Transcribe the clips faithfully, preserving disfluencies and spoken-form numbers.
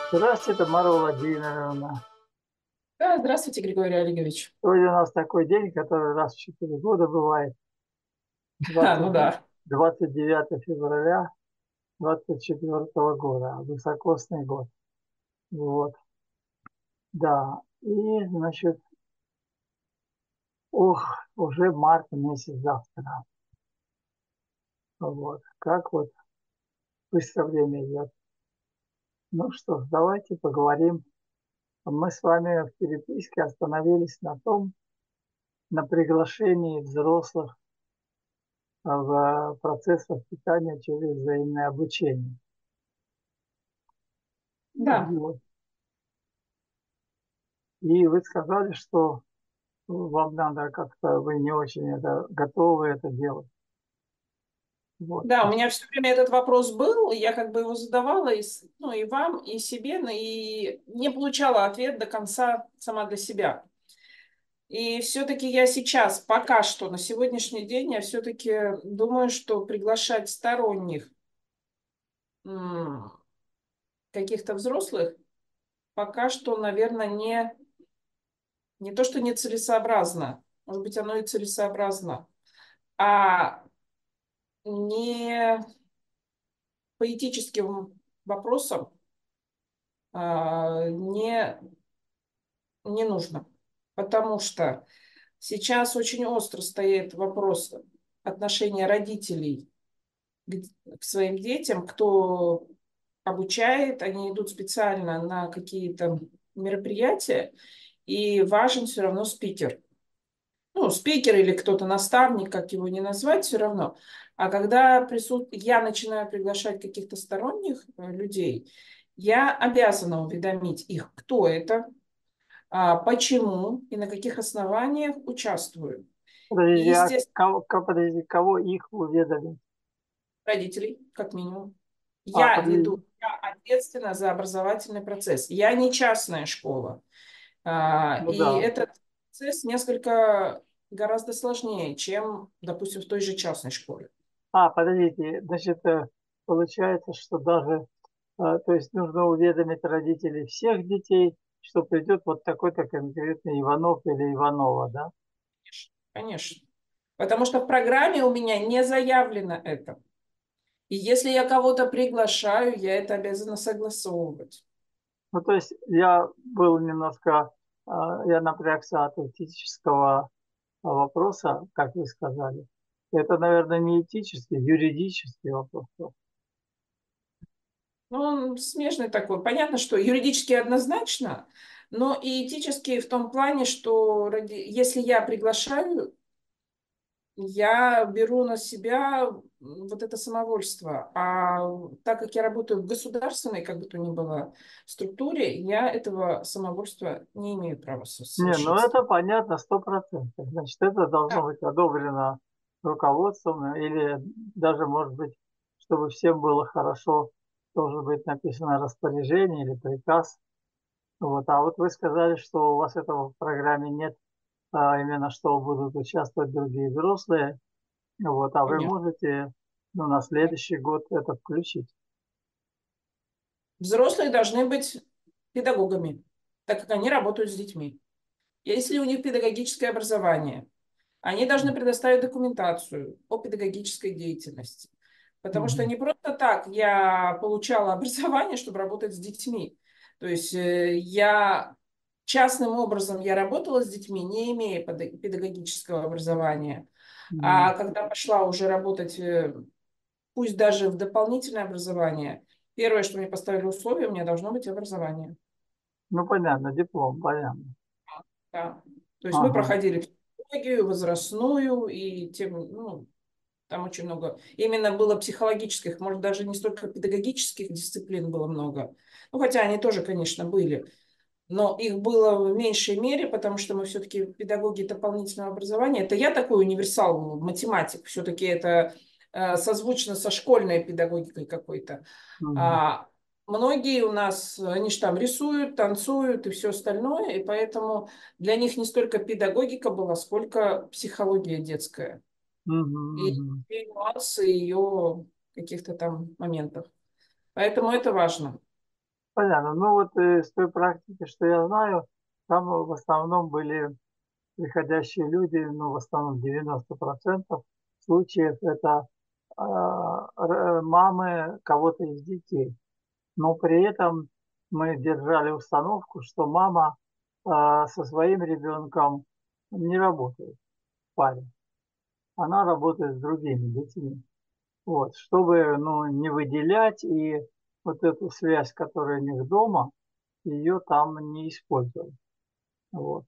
Здравствуйте, Тамара Владимировна. Да, здравствуйте, Григорий Олегович. Сегодня у нас такой день, который раз в четыре года бывает. А, ну двадцать, да. двадцать девятое февраля двадцать четвертого года. Високосный год. Вот. Да. И, значит, ох, уже март месяц завтра. Вот. Как вот быстро время идет. Ну что ж, давайте поговорим. Мы с вами в переписке остановились на том, на приглашении взрослых в процесс воспитания через взаимное обучение. Да, Вот. И вы сказали, что вам надо как-то, вы не очень это, готовы это делать. Вот. да, у меня все время этот вопрос был, и я как бы его задавала и, с- ну, и вам, и себе, но и не получала ответ до конца сама для себя. И все-таки я сейчас, пока что, на сегодняшний день, я все-таки думаю, что приглашать сторонних м, каких-то взрослых пока что, наверное, не, не то, что нецелесообразно, может быть, оно и целесообразно, а не по этическим вопросам а, не, не нужно. Потому что сейчас очень остро стоит вопрос отношения родителей к, к своим детям, кто обучает, они идут специально на какие-то мероприятия, и важен все равно спикер. Ну, спикер или кто-то наставник, как его не назвать, все равно. А когда присут... я начинаю приглашать каких-то сторонних э, людей, я обязана уведомить их, кто это, а, почему и на каких основаниях участвую. И, Подождите, а естественно, кого, ко- подождите, кого их уведомить? родителей, как минимум. А, Я веду, подождите. я ответственна за образовательный процесс. Я не частная школа. А, Ну и да. этот процесс несколько гораздо сложнее, чем, допустим, в той же частной школе. А, подождите, значит, э, получается, что даже, э, то есть нужно уведомить родителей всех детей, что придет вот такой-то конкретный Иванов или Иванова, да? Конечно. Потому что в программе у меня не заявлено это. И если я кого-то приглашаю, я это обязана согласовывать. Ну, то есть я был немножко, э, я напрягся от этического вопроса, как вы сказали. Это, наверное, не этический, юридический вопрос. Ну, он смежный такой. Понятно, что юридически однозначно, но и этически в том плане, что ради... если я приглашаю, я беру на себя вот это самовольство. А так как я работаю в государственной, как бы то ни было, структуре, я этого самовольства не имею права со- Не, ну это совершенствовать. понятно, сто процентов. Значит, это Да, должно быть одобрено руководством или даже, может быть, чтобы всем было хорошо, должен быть написано распоряжение или приказ. Вот. А вот вы сказали, что у вас этого в программе нет, а именно что будут участвовать другие взрослые. Вот. А вы конечно. можете, ну, на следующий год это включить. Взрослые должны быть педагогами, так как они работают с детьми. Если у них педагогическое образование, они должны предоставить документацию о педагогической деятельности. Потому что Мгм. не просто так я получала образование, чтобы работать с детьми. То есть э, я частным образом я работала с детьми, не имея педа- педагогического образования. А Мгм. когда пошла уже работать, э, пусть даже в дополнительное образование, первое, что мне поставили условие, у меня должно быть образование. Ну, понятно, диплом, понятно. Да. То есть мы Ага. проходили психологию, возрастную и тем, ну, там очень много. Именно было психологических, может, даже не столько педагогических дисциплин было много. Ну, хотя они тоже, конечно, были. Но их было в меньшей мере, потому что мы все-таки педагоги дополнительного образования. Это я такой универсал, математик. Все-таки это э, созвучно со школьной педагогикой какой-то. Мгм. А многие у нас, они же там рисуют, танцуют и все остальное, и поэтому для них не столько педагогика была, сколько психология детская Мгм. и, Мгм. и нюансы ее каких-то там моментов. Поэтому это важно. Понятно. Ну вот э, с той практики, что я знаю, там э, в основном были приходящие люди, ну в основном девяносто процентов случаев это а, р- мамы кого-то из детей. Но при этом мы держали установку, что мама а, со своим ребенком не работает в паре. Она работает с другими детьми. Вот, чтобы ну, не выделять и вот эту связь, которая у них дома, ее там не использовать. Вот.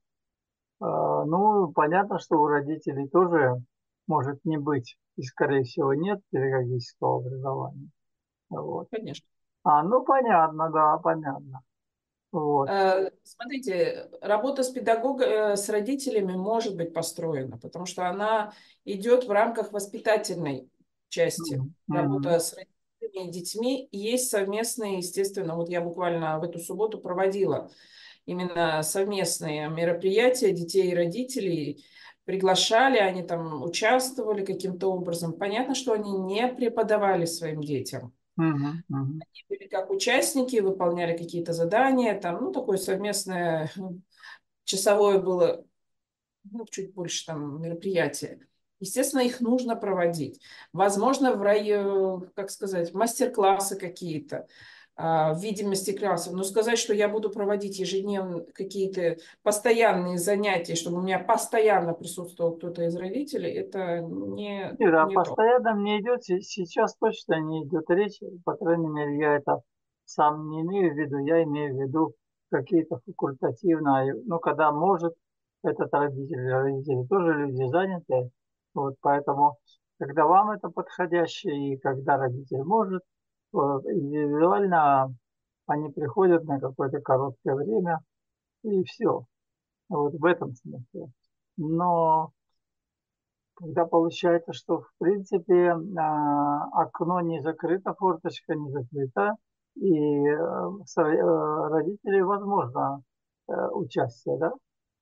А, ну, понятно, что у родителей тоже может не быть, и, скорее всего, нет педагогического образования. Вот. Конечно. А, ну, понятно, да, понятно. Вот. Э, Смотрите, работа с педагогом, э, с родителями может быть построена, потому что она идет в рамках воспитательной части. Мгм. Мгм. Работа с родителями и детьми есть совместные, естественно, вот я буквально в эту субботу проводила именно совместные мероприятия детей и родителей, приглашали, они там участвовали каким-то образом. Понятно, что они не преподавали своим детям, Мгм. Мгм. были как участники, выполняли какие-то задания, там, ну, такое совместное часовое было, ну, чуть больше там мероприятие. Естественно, их нужно проводить. Возможно, в районе, как сказать, мастер-классы какие-то, а, в виде мастер-классов. Но сказать, что я буду проводить ежедневно какие-то постоянные занятия, чтобы у меня постоянно присутствовал кто-то из родителей, это не, Нет, а не то. постоянно мне идет, се- сейчас точно не идет речь, по крайней мере, я это сам не имею в виду, я имею в виду какие-то факультативные, ну, когда может этот родитель, родители тоже люди занятые, вот, поэтому, когда вам это подходящее и когда родитель может, э, индивидуально они приходят на какое-то короткое время и все, вот в этом смысле. Но когда получается, что в принципе а, окно не закрыто, форточка не закрыта, и э, с э, родителей возможно э, участие, да?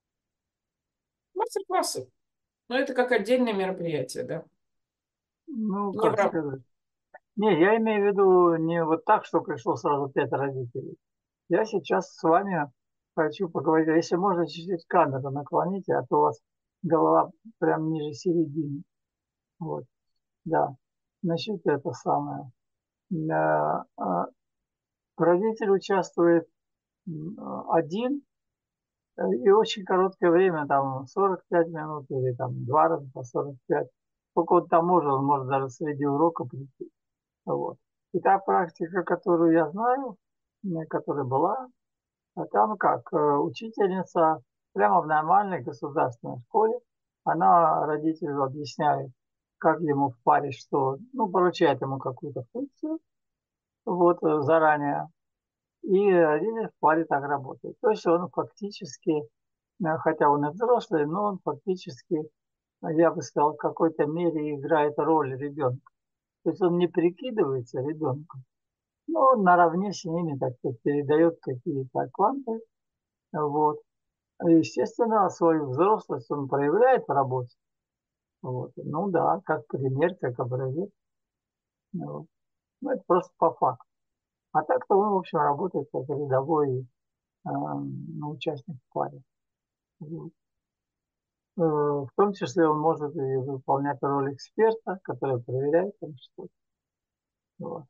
Мастер-классы. Но это как отдельное мероприятие, да. Ну, Не в как рамках. сказать. Не, я имею в виду не вот так, что пришло сразу пять родителей. Я сейчас с вами хочу поговорить. А если можно, чуть-чуть камеру наклоните, а то у вас голова прям ниже середины. Вот, да. Значит, это самое. Да, а, родитель участвует м, один э, и очень короткое время, там сорок пять минут или там два раза по сорок пять. Сколько он там может, он может даже среди урока прийти. Вот. И та практика, которую я знаю, м, которая была, а там как э, учительница прямо в нормальной государственной школе, она родителю объясняет, как ему в паре что, ну, поручает ему какую-то функцию, вот, э, заранее, и родитель в паре так работает. То есть он фактически, э, хотя он и взрослый, но он фактически, э, я бы сказал, в какой-то мере играет роль ребенка. То есть он не прикидывается ребенком, но он наравне с ними, так сказать, передает какие-то кванты. Вот. И, естественно, свою взрослость он проявляет в работе. Вот. Ну да, как пример, как образец. Вот. Ну, это просто по факту. А так-то он, в общем, работает как рядовой э, ну, участник в паре. Вот. Э, В том числе он может и выполнять роль эксперта, который проверяет там что-то. Вот.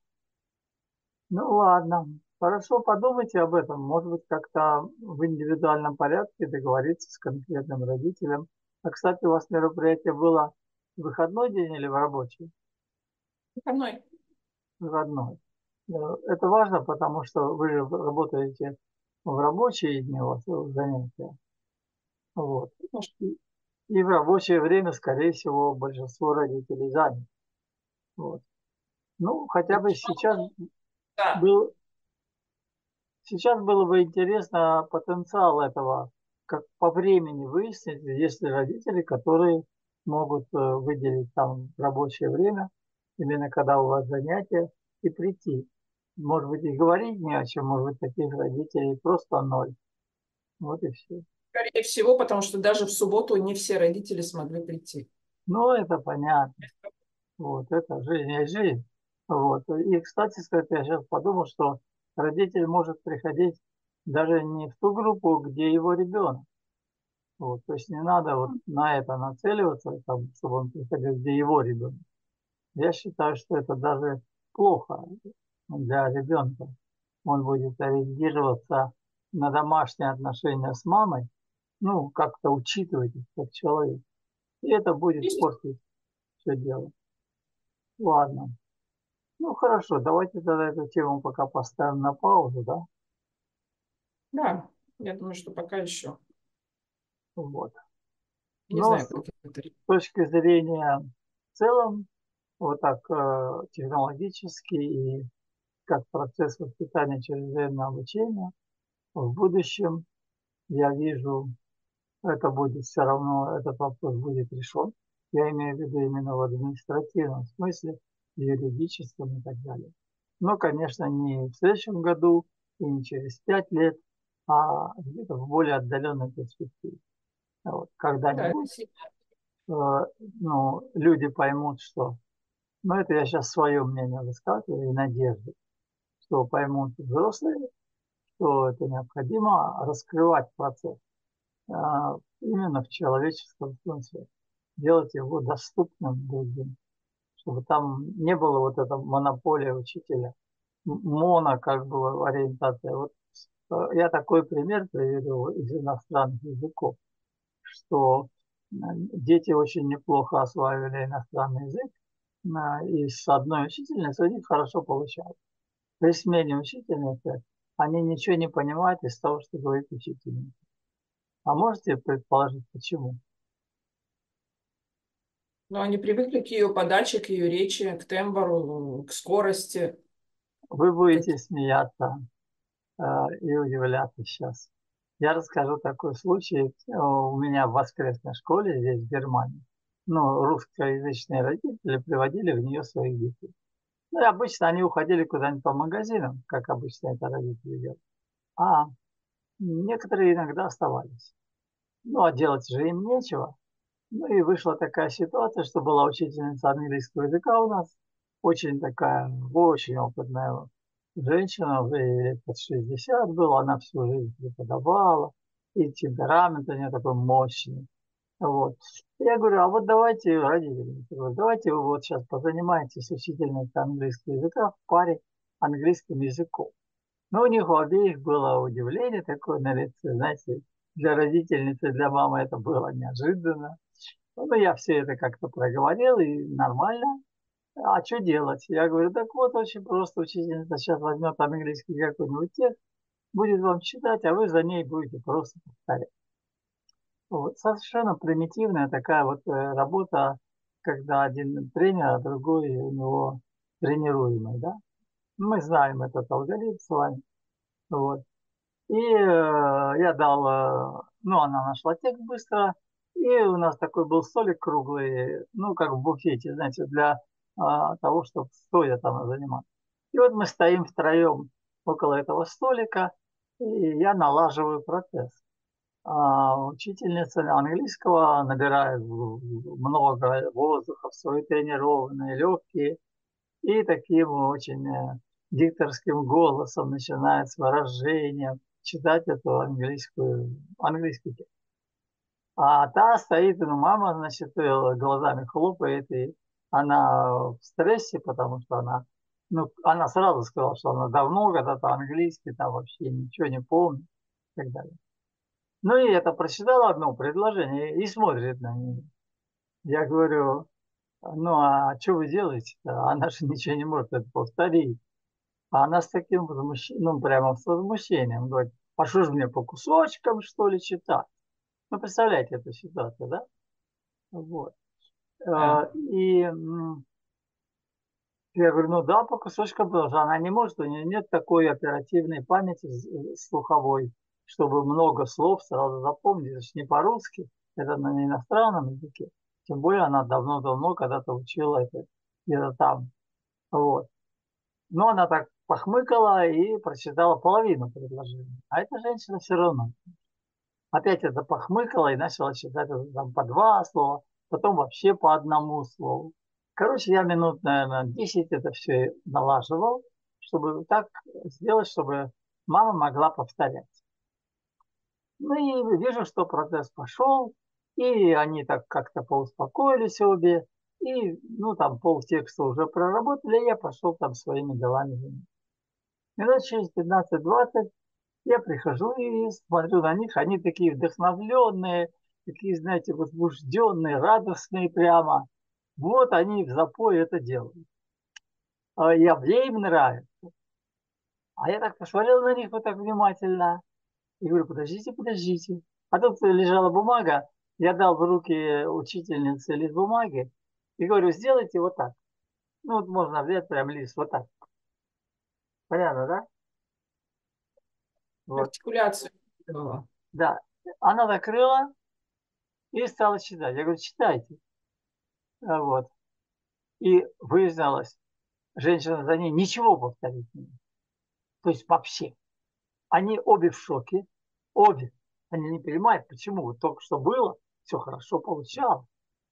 Ну ладно, хорошо, подумайте об этом. Может быть, как-то в индивидуальном порядке договориться с конкретным родителем. А, кстати, у вас мероприятие было в выходной день или в рабочий? Выходной. Выходной. Э, Это важно, потому что вы же работаете в рабочие дни, у вас занятия. Вот. Может, И, и в рабочее время, скорее всего, большинство родителей занято. Вот. Ну, хотя бы сейчас безусловно, да. был, сейчас было бы интересно потенциал этого, как по времени выяснить, есть ли родители, которые могут э, выделить там рабочее время, именно когда у вас занятия, и прийти. Может быть, и говорить не о чем, может быть, таких родителей просто ноль. Вот и все. Скорее всего, потому что даже в субботу не все родители смогли прийти. Ну, это понятно. Вот, это жизнь есть жизнь. Вот. И, кстати сказать, я сейчас подумал, что родитель может приходить даже не в ту группу, где его ребенок. Вот, то есть не надо вот на это нацеливаться, там, чтобы он приходил, где его ребенок. Я считаю, что это даже плохо для ребенка. Он будет ориентироваться на домашние отношения с мамой, ну, как-то учитывать их как человек. И это будет Есть- портить все дело. Ладно. Ну, хорошо, давайте тогда эту тему пока поставим на паузу, да? Да, я думаю, что пока еще. Вот. Не Но знаю, с как это. точки зрения в целом, вот так э, технологически и как процесс воспитания через военное обучение, в будущем я вижу, это будет все равно, этот вопрос будет решен. Я имею в виду именно в административном смысле, в юридическом и так далее. Но, конечно, не в следующем году и не через пять лет, а где-то в более отдаленной перспективе. Вот, Да, когда-нибудь э, ну, люди поймут, что... Ну, это я сейчас свое мнение высказываю и надежду, что поймут взрослые, что это необходимо раскрывать процесс а, именно в человеческом смысле, делать его доступным другим, чтобы там не было вот этой монополии учителя, моно как бы ориентация. Вот э, я такой пример приведу из иностранных языков, что э, дети очень неплохо осваивали иностранный язык, а, и с одной учительницей у них хорошо получалось. При смене учительницы они ничего не понимают из того, что говорит учительница. А можете предположить, почему? Но они привыкли к ее подаче, к ее речи, к тембру, к скорости. Вы Как... будете смеяться э, и удивляться сейчас. Я расскажу такой случай. Э, У меня в воскресной школе здесь, в Германии, ну, русскоязычные родители приводили в нее своих детей. Ну, и обычно они уходили куда-нибудь по магазинам, как обычно это родители делают. А некоторые иногда оставались. Ну, а делать же им нечего. Ну и вышла такая ситуация, что была учительница английского языка у нас, очень такая, очень опытная женщина, уже ей лет под шестьдесят было, она всю жизнь преподавала, и темперамент у нее такой мощный. Вот. Я говорю, а вот давайте, родители, говорю, давайте вы вот сейчас позанимаетесь с учительницей английского языка в паре английским языком. Но у них у обеих было удивление такое на лице, знаете, для родительницы, для мамы это было неожиданно. Ну, я все это как-то проговорил, и нормально. А что делать? Я говорю, так вот, очень просто. Учительница сейчас возьмет английский какой-нибудь текст, будет вам читать, а вы за ней будете просто повторять. Вот. Совершенно примитивная такая вот э, работа, когда один тренер, а другой у него тренируемый, да? Мы знаем этот алгоритм с вами. Вот. И э, я дал, э, ну, она нашла текст быстро, и у нас такой был столик круглый, ну, как в буфете, знаете, для а, того, чтобы стоя там заниматься. И вот мы стоим втроем около этого столика, и я налаживаю процесс. А учительница английского набирает много воздуха в свои тренированные легкие, и таким очень э, дикторским голосом начинает с выражением читать эту английскую, английский текст. А та стоит, ну, мама, значит, э, глазами хлопает, и она в стрессе, потому что она, ну, она сразу сказала, что она давно когда-то английский, там вообще ничего не помнит и так далее. Ну, и это прочитала одно предложение и смотрит на нее. Я говорю, ну, а что вы делаете-то? Она же ничего не может это повторить. А она с таким возмущением, ну, прямо с возмущением говорит, а что же мне по кусочкам, что ли, читать? Ну, представляете эту ситуацию, да? Вот. Да. Э, И м, я говорю, ну да, по кусочкам, потому что она не может, у нее нет такой оперативной памяти э, слуховой, чтобы много слов сразу запомнить. Это же не по-русски, это на иностранном языке. Тем более она давно-давно когда-то учила это где-то там. Вот. Но она так похмыкала и прочитала половину предложения. А эта женщина все равно. Опять это похмыкала и начала читать там по два слова, потом вообще по одному слову. Короче, я минут, наверное, десять это все налаживал, чтобы так сделать, чтобы мама могла повторять. Ну и вижу, что процесс пошел, и они так как-то поуспокоились обе, и, ну, там полтекста уже проработали, и я пошел там своими делами заниматься. Минут через пятнадцать-двадцать я прихожу и смотрю на них, они такие вдохновленные, такие, знаете, возбужденные, радостные прямо. Вот они в запое это делают. А я, мне им нравится. А я так посмотрел на них вот так внимательно и говорю, подождите, подождите. А тут лежала бумага, я дал в руки учительнице лист бумаги и говорю, сделайте вот так. Ну вот можно взять прям лист вот так. Понятно, да? Вот. Артикуляцию делала. Да. Она закрыла и стала читать. Я говорю, читайте. А вот. И выяснилось, женщина за ней ничего повторить не может. То есть вообще. Они обе в шоке. Обе. Они не понимают, почему. Вот только что было, все хорошо получалось.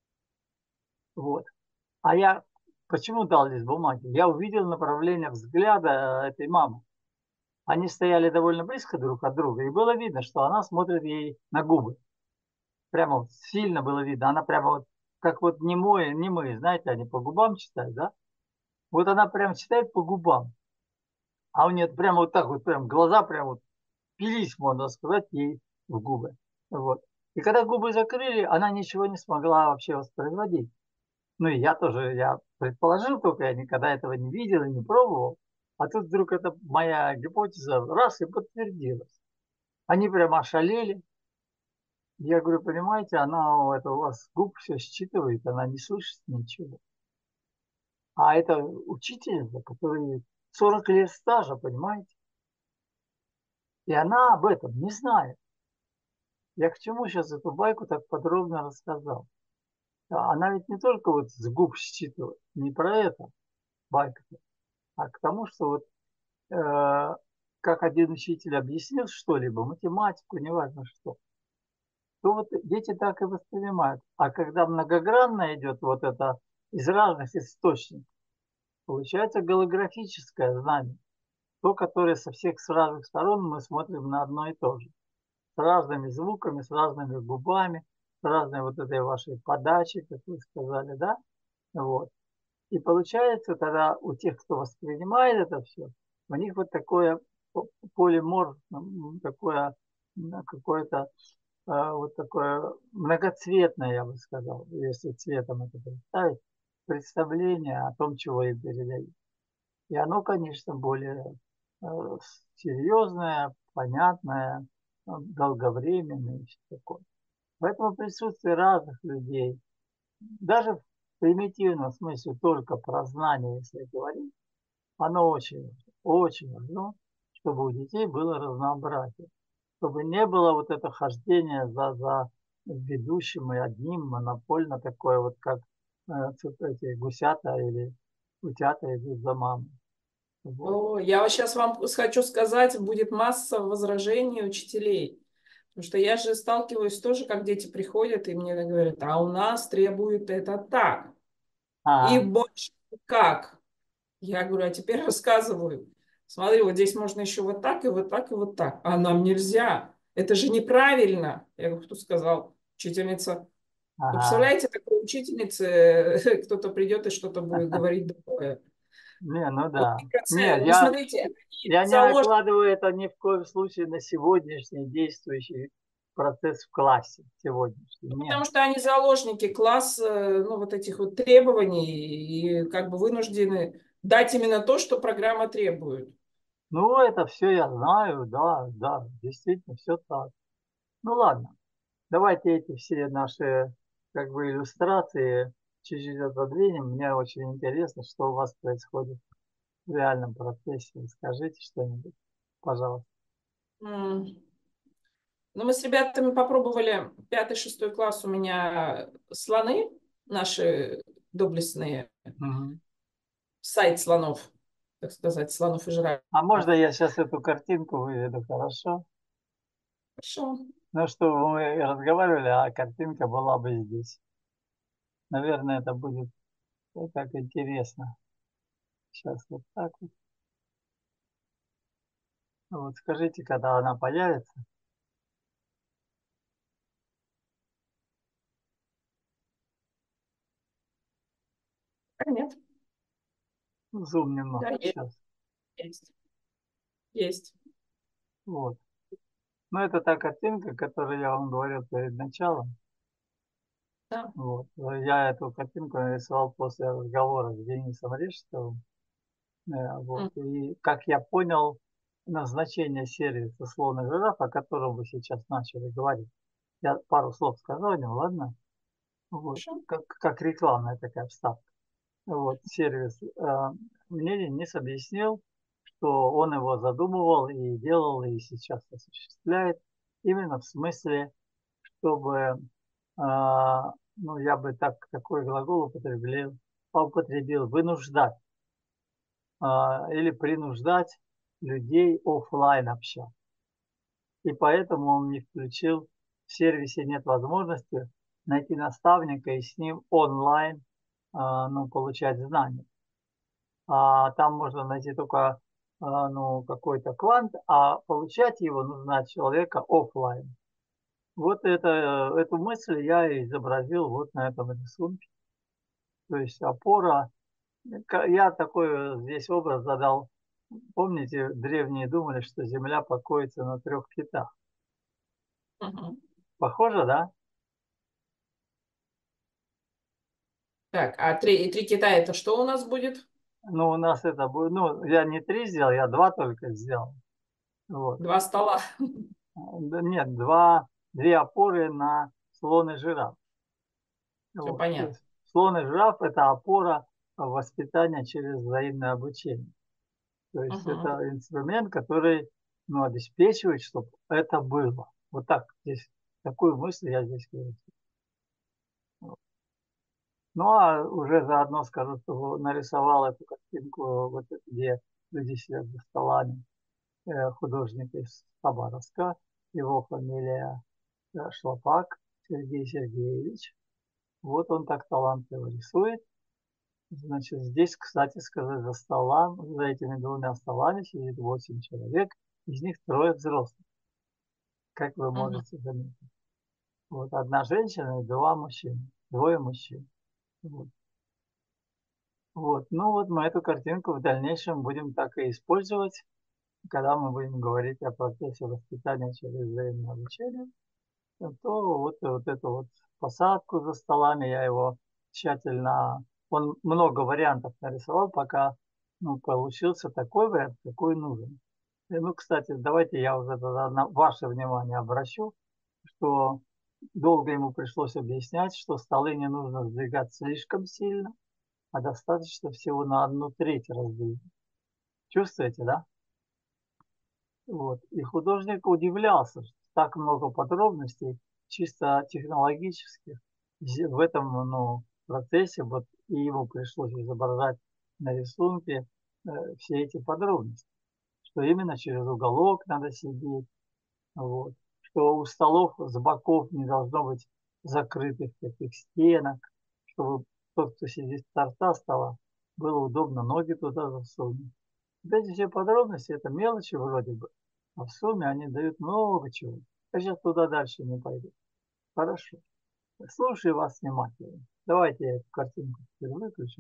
Вот. А я почему дал лист бумаги? Я увидел направление взгляда этой мамы. Они стояли довольно близко друг от друга, и было видно, что она смотрит ей на губы. Прямо вот сильно было видно. Она прямо вот, как вот немые, немые, знаете, они по губам читают, да? Вот она прям читает по губам. А у нее прямо вот так вот, прям глаза прям вот пились, можно сказать, ей в губы. Вот. И когда губы закрыли, она ничего не смогла вообще воспроизводить. Ну и я тоже, я предположил только, я никогда этого не видел и не пробовал. А тут вдруг эта моя гипотеза раз и подтвердилась. Они прямо ошалели. Я говорю, понимаете, она это у вас с губ все считывает, она не слышит ничего. А это учительница, которая сорок лет стажа, понимаете? И она об этом не знает. Я к чему сейчас эту байку так подробно рассказал? А она ведь не только вот с губ считывает, не про это байка, а к тому, что вот э, как один учитель объяснил что-либо, математику, неважно что, то вот дети так и воспринимают. А когда многогранно идет вот это из разных источников, получается голографическое знание, то, которое со всех с разных сторон мы смотрим на одно и то же. С разными звуками, с разными губами, с разной вот этой вашей подачей, как вы сказали, да? Вот. И получается тогда у тех, кто воспринимает это все, у них вот такое полиморф, такое какое-то а, вот такое многоцветное, я бы сказал, если цветом это представить, представление о том, чего им передают. И оно, конечно, более э, серьезное, понятное, э, долговременное и все такое. Поэтому присутствие разных людей, даже в примитивном смысле только про знание, если говорить, оно очень, очень важно, чтобы у детей было разнообразие, чтобы не было вот это хождение за, за ведущим и одним монопольно такое вот, как э, эти гусята или утята идут за мамой. Вот. О, я сейчас вам хочу сказать, будет масса возражений учителей. Потому что я же сталкиваюсь тоже, как дети приходят и мне говорят, а у нас требует это так. И А, больше как. Я говорю, а теперь рассказываю. Смотри, вот здесь можно еще вот так, и вот так, и вот так. А нам нельзя. Это же неправильно. Я говорю, кто сказал? Учительница. Вы ага. представляете, такой учительнице кто-то придет и что-то будет говорить другое. Не, ну Вот да. Нет, микроцен- вы я, смотрите, они я не заложены. накладываю это ни в коем случае на сегодняшний действующий процесс в классе сегодняшний. Нет. Потому что они заложники класс, э, ну, вот этих вот требований и как бы вынуждены дать именно то, что программа требует. Ну, это все я знаю, да, да, действительно, все так. Ну ладно, давайте эти все наши как бы иллюстрации чуть-чуть отодвинем. Мне очень интересно, что у вас происходит в реальном процессе. Скажите что-нибудь, пожалуйста. М. Ну, мы с ребятами попробовали пятый, шестой класс у меня слоны, наши доблестные, Мгм. сайт слонов, так сказать, слонов и жирафов. А можно я сейчас эту картинку выведу, хорошо? Хорошо. Ну, что мы разговаривали, а картинка была бы здесь. Наверное, это будет вот так интересно. Сейчас вот так вот. Вот скажите, когда она появится. Нет, Зум да, немножко есть, сейчас. есть, есть. Вот. Но это та картинка, которую я вам говорил перед началом. Да. Вот. Я эту картинку нарисовал после разговора с Денисом Решетовым. Э, Вот. М, И, как я понял, назначение сервиса «Слон и жираф», о котором вы сейчас начали говорить, я пару слов сказал о нем, ладно? Вот. Хорошо. Как, как рекламная такая вставка. Вот. Сервис э, мне Денис объяснил, что он его задумывал и делал, и сейчас осуществляет именно в смысле, чтобы, а, ну, я бы так, такой глагол употребил, употребил вынуждать а, или принуждать людей оффлайн общаться. И поэтому он не включил, в сервисе нет возможности найти наставника и с ним онлайн а, ну, получать знания. А там можно найти только а, ну, какой-то квант, а получать его нужно от человека оффлайн. Вот это, эту мысль я изобразил вот на этом рисунке. То есть опора, я такой здесь образ задал. Помните, древние думали, что Земля покоится на трех китах. Мгм. Похоже, да? Так, а три, три Китая это что у нас будет? Ну, у нас это будет, ну, я не три сделал, я два только сделал. Вот. Два стола. Да нет, два, две опоры на слон и жираф. Все Вот. То понятно. есть слон и жираф – это опора воспитания через взаимное обучение. То есть Мгм. это инструмент, который, ну, обеспечивает, чтобы это было. Вот так здесь, такую мысль я здесь говорю. Ну, а уже заодно скажу, что нарисовал эту картинку, вот где люди сидят за столами, э, художник из Хабаровска, его фамилия э, Шлопак Сергей Сергеевич. Вот он так талантливо рисует. Значит, здесь, кстати сказать, за столом, за этими двумя столами сидит восемь человек, из них трое взрослых, как вы Мгм. можете заметить. Вот одна женщина и два мужчины, двое мужчин. Вот. Вот. Ну вот мы эту картинку в дальнейшем будем так и использовать, когда мы будем говорить о процессе воспитания через взаимное обучение, то вот, вот эту вот посадку за столами я его тщательно, он много вариантов нарисовал, пока ну, получился такой вариант, какой нужен. И, ну, кстати, давайте я уже тогда на ваше внимание обращу, что долго ему пришлось объяснять, что столы не нужно сдвигать слишком сильно, а достаточно всего на одну треть раздвинуть. Чувствуете, да? Вот. И художник удивлялся, что так много подробностей, чисто технологических, в этом ну, процессе, вот, и ему пришлось изображать на рисунке э, все эти подробности, что именно через уголок надо сидеть, вот, что у столов с боков не должно быть закрытых таких стенок, чтобы тот, кто сидит с торца стола, было удобно ноги туда засунуть. Вот эти все подробности, это мелочи вроде бы, а в сумме они дают много чего. Я сейчас туда дальше не пойду. Хорошо. Слушаю вас внимательно. Давайте я эту картинку теперь выключу.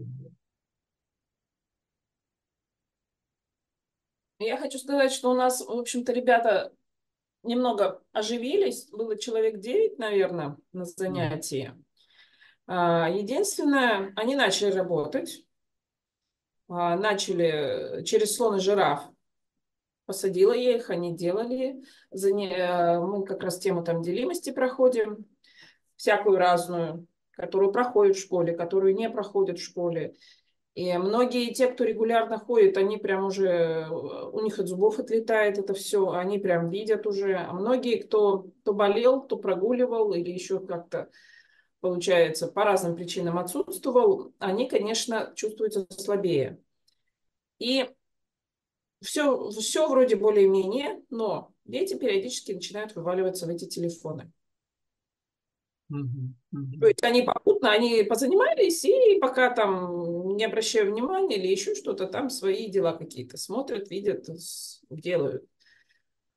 Я хочу сказать, что у нас, в общем-то, ребята немного оживились. Было человек девять, наверное, на Мгм. занятии. А, Единственное, они начали работать. А, Начали через слон и жираф. Посадила я их, они делали. За не- э, Мы как раз тему там делимости проходим, всякую разную, которую проходят в школе, которую не проходят в школе. И многие те, кто регулярно ходит, они прям уже, э, у них от зубов отлетает это все, они прям видят уже. А многие, кто, кто болел, кто прогуливал или еще как-то, получается, по разным причинам отсутствовал, они, конечно, чувствуются слабее. И все, все вроде более-менее, но дети периодически начинают вываливаться в эти телефоны. Мгм. То Мгм. есть они попутно, они позанимались, и пока там не обращая внимания или еще что-то, там свои дела какие-то смотрят, видят, с- делают.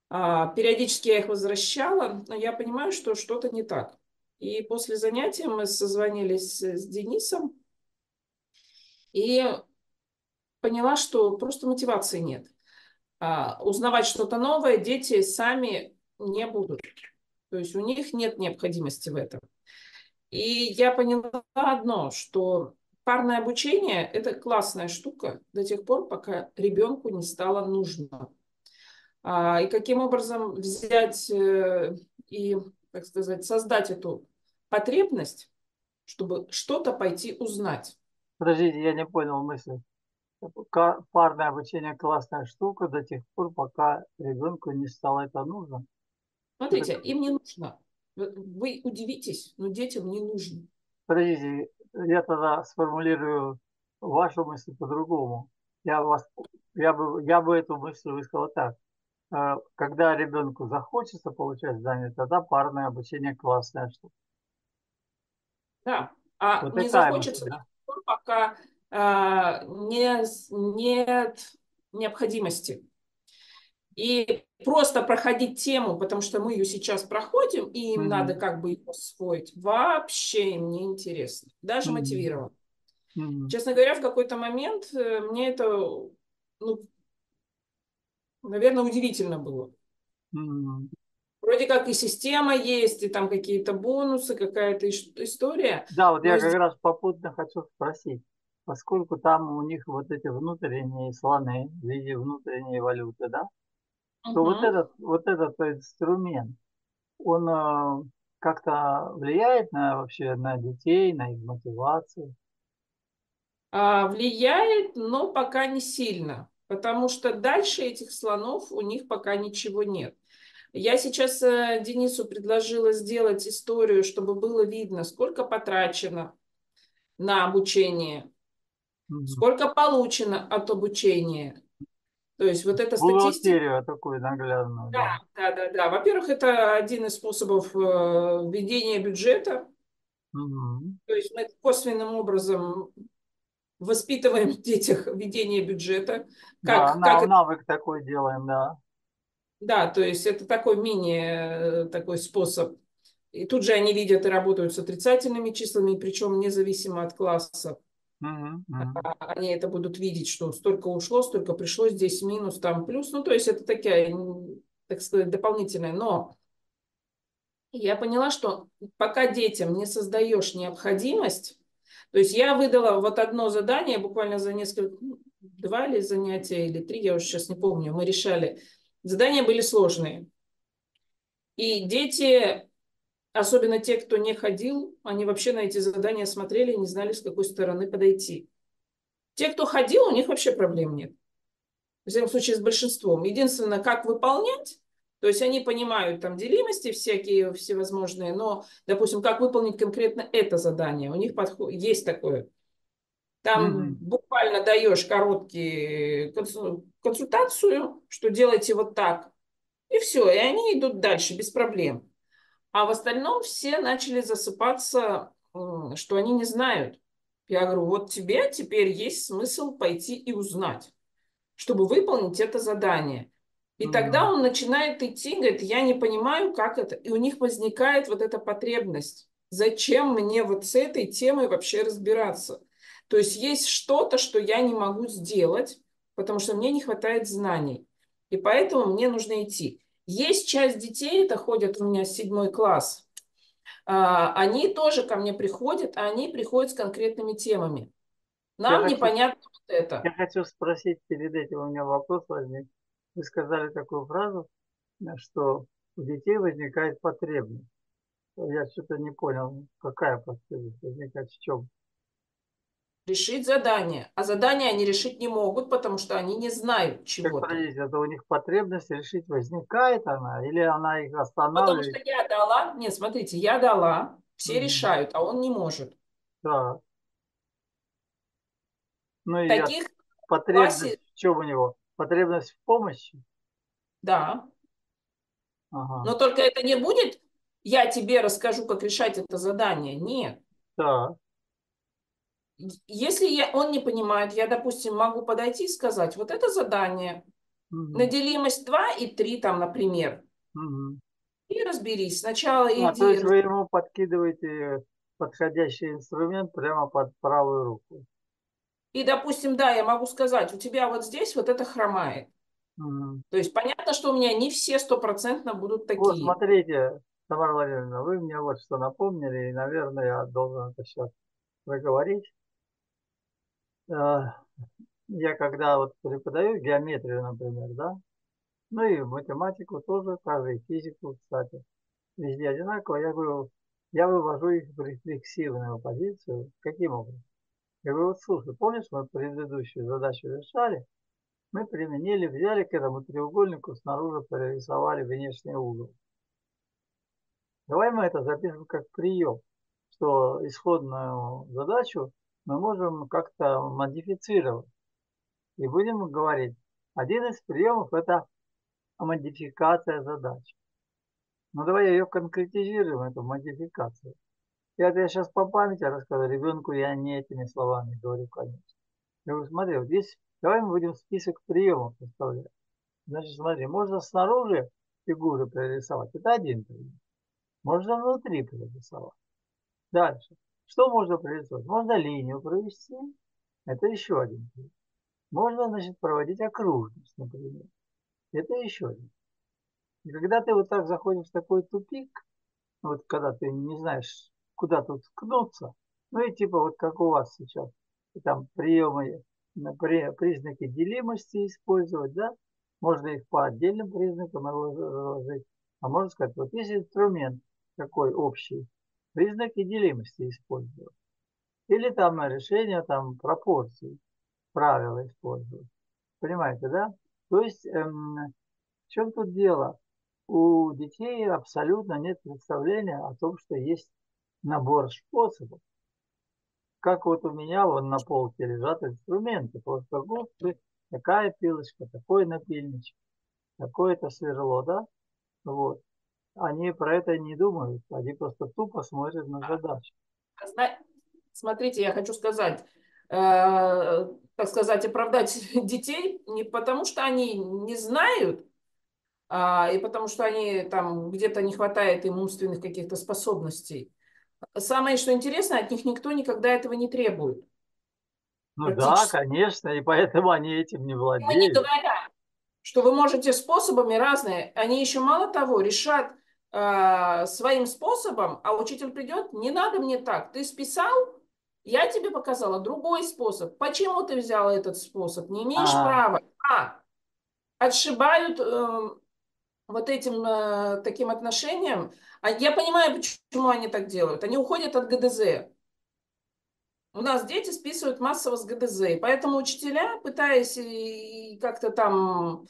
А, периодически я их возвращала, но я понимаю, что что-то не так. И после занятия мы созвонились с Денисом и поняла, что просто мотивации нет. А, узнавать что-то новое дети сами не будут. То есть у них нет необходимости в этом. И я поняла одно, что парное обучение – это классная штука до тех пор, пока ребенку не стало нужно. А, и каким образом взять э, и, так сказать, создать эту потребность, чтобы что-то пойти узнать. Подождите, я не понял мысль. Ка- Парное обучение классная штука до тех пор, пока ребенку не стало это нужно. Это, Смотрите, им не нужно. Вы вы удивитесь, но детям не нужно. подождите, я тогда сформулирую вашу мысль по-другому. Я вас, я бы, я бы эту мысль высказал так. Э, Когда ребенку захочется получать знания, тогда парное обучение классная штука. Да. А Вот не такая мысль, захочется до да? тех пор, пока а, не, нет необходимости. И просто проходить тему, потому что мы ее сейчас проходим, и им надо Мгм. как бы ее освоить, вообще им не интересно. Даже Мгм. мотивирован. Мгм. Честно говоря, в какой-то момент э, мне это, ну, наверное, удивительно было. Мгм. Вроде как и система есть, и там какие-то бонусы, какая-то иш- история. Да, вот Но я как здесь... раз попутно хочу спросить, поскольку там у них вот эти внутренние слоны в виде внутренней валюты, да, то вот Мгм. этот, вот этот инструмент, он э, как-то влияет на вообще на детей, на их мотивацию. А, влияет, но пока не сильно, потому что дальше этих слонов у них пока ничего нет. Я сейчас э, Денису предложила сделать историю, чтобы было видно, сколько потрачено на обучение, Мгм. сколько получено от обучения. То есть вот эта статистика. Бухгалтерию такую наглядную, Да, да. да, да, да. Во-первых, это один из способов э, ведения бюджета. Мгм. То есть мы косвенным образом воспитываем в детях ведение бюджета, Да, как, как нав- это, навык такой делаем, да. да, то есть это такой мини э, такой способ. И тут же они видят и работают с отрицательными числами, причем независимо от класса. Мгм. Мгм. Они это будут видеть, что столько ушло, столько пришло, здесь минус, там плюс. Ну, то есть это такая, м, так сказать, дополнительная. Но я поняла, что пока детям не создаешь необходимость, то есть я выдала вот одно задание буквально за несколько, ну, два или занятия, или три, я уже сейчас не помню, мы решали. Задания были сложные. И дети, особенно те, кто не ходил, они вообще на эти задания смотрели и не знали, с какой стороны подойти. Те, кто ходил, у них вообще проблем нет. В всяком случае, с большинством. Единственное, как выполнять, то есть они понимают там делимости всякие всевозможные, но, допустим, как выполнить конкретно это задание, у них подход, есть такое. Там Мгм. буквально даешь короткие консультацию, что делайте вот так, и все, и они идут дальше без проблем. А в остальном все начали засыпаться, что они не знают. Я говорю, вот тебе теперь есть смысл пойти и узнать, чтобы выполнить это задание. И тогда Мгм. он начинает идти, говорит, я не понимаю, как это. И у них возникает вот эта потребность. Зачем мне вот с этой темой вообще разбираться? То есть есть что-то, что я не могу сделать, потому что мне не хватает знаний. И поэтому мне нужно идти. Есть часть детей, это ходят у меня седьмой класс, а, они тоже ко мне приходят, а они приходят с конкретными темами. Я Нам хочу, непонятно вот я это. хочу спросить перед этим, у меня вопрос возник. Вы сказали такую фразу, э, что у детей возникает потребность. Я что-то не понял, какая потребность возникает, в чем. Решить задание. А задание они решить не могут, потому что они не знают Как, чего-то. подождите, это у них потребность решить, возникает она, или она их Потому что останавливает? я дала, нет, смотрите, я дала, все Мгм. решают, а он не может. Да. Ну и от- Таких в потребность классе, в чем у него? Потребность в помощи? да. Ага. Но только это не будет, я тебе расскажу, как решать это задание. Нет. Да. Если я, он не понимает, я, допустим, могу подойти и сказать, вот это задание. На Мгм. делимость два и три там, например. Мгм. И разберись. Сначала А, то иди. есть вы ему подкидываете подходящий инструмент прямо под правую руку. И, допустим, да, я могу сказать, у тебя вот здесь вот это хромает. Мгм. То есть понятно, что у меня не все стопроцентно будут Вот, такие. смотрите, Тамара Владимировна, вы мне вот что напомнили, и, наверное, я должен это сейчас проговорить. Э, Я когда вот преподаю геометрию, например, да, ну и математику тоже, также и физику, кстати, везде одинаково, я говорю, я вывожу их в рефлексивную позицию. Каким образом? Я говорю, вот слушай, помнишь, мы предыдущую задачу решали, мы применили, взяли к этому треугольнику, снаружи прорисовали внешний угол. Давай мы это запишем как прием, что исходную задачу мы можем как-то модифицировать. И будем говорить, один из приемов это модификация задач. Ну давай ее конкретизируем, эту модификацию. И это я сейчас по памяти рассказываю, ребенку я не этими словами говорю, конечно. Я говорю, смотри, вот здесь, давай мы будем список приемов составлять. Значит, смотри, можно снаружи фигуры прорисовать, это один прием. Можно внутри прорисовать. Дальше. Что можно прорисовать? Можно линию провести, это еще один прием. Можно, значит, проводить окружность, например. Это еще один. И когда ты вот так заходишь в такой тупик, вот когда ты не знаешь, куда тут ткнуться, ну и типа вот как у вас сейчас, и там приемы, на при- признаки делимости использовать, да, можно их по отдельным признакам разложить, а можно сказать, вот есть инструмент такой общий, признаки делимости использовать, или там решение там пропорций, правила использовать, понимаете, да? То есть эм, в чем тут дело? У детей абсолютно нет представления о том, что есть набор способов. Как вот у меня вон на полке лежат инструменты. Просто губцы, такая пилочка, такой напильничек, такое-то сверло, да? Вот. Они про это не думают, они просто тупо смотрят на задачу. Зна- Смотрите, я хочу сказать, э, так сказать, оправдать детей не потому, что они не знают, а, и потому что они там где-то не хватает им умственных каких-то способностей. Самое, что интересно, от них никто никогда этого не требует. Ну да, Практически. конечно, и поэтому они этим не Мы не владеют. говорят, что вы можете способами разные. Они еще мало того решат э, своим способом, а учитель придет, не надо мне так. Ты списал, я тебе показала другой способ. Почему ты взял этот способ? Не имеешь Ага. права. А, отшибают э, вот этим э, таким отношением. А я понимаю, почему они так делают. Они уходят от ГДЗ. У нас дети списывают массово с ГДЗ, и поэтому учителя, пытаясь и как-то там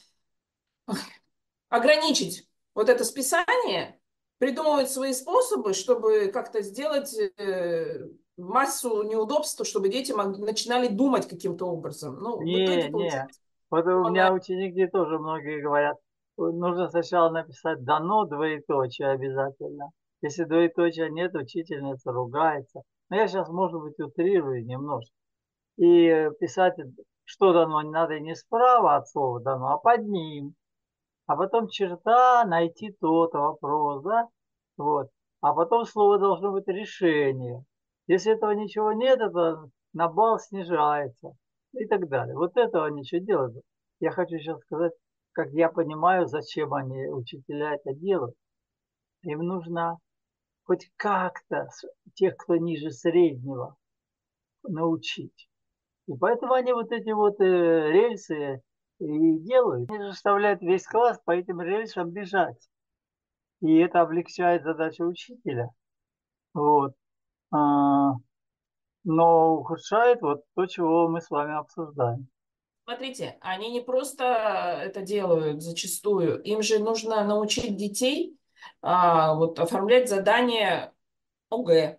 ограничить вот это списание, придумывают свои способы, чтобы как-то сделать э, массу неудобств, чтобы дети мог- начинали думать каким-то образом. Ну, в итоге Не, не. получается Вот у полная. меня ученики тоже многие говорят, нужно сначала написать дано двоеточие обязательно. Если двоеточия нет, учительница ругается. Но я сейчас, может быть, утрирую немножко. И писать, что дано, надо не справа от слова дано, а под ним. А потом черта, найти тот вопрос, да? Вот. А потом слово должно быть решение. Если этого ничего нет, это на балл снижается и так далее. Вот этого ничего делать. Я хочу сейчас сказать, как я понимаю, зачем они, учителя, это делают. Им нужно хоть как-то тех, кто ниже среднего, научить. И поэтому они вот эти вот э, рельсы и делают. Они заставляют весь класс по этим рельсам бежать. И это облегчает задачу учителя. Вот. А, но ухудшает вот то, чего мы с вами обсуждаем. Смотрите, они не просто это делают зачастую, им же нужно научить детей а, вот, оформлять задания ОГЭ.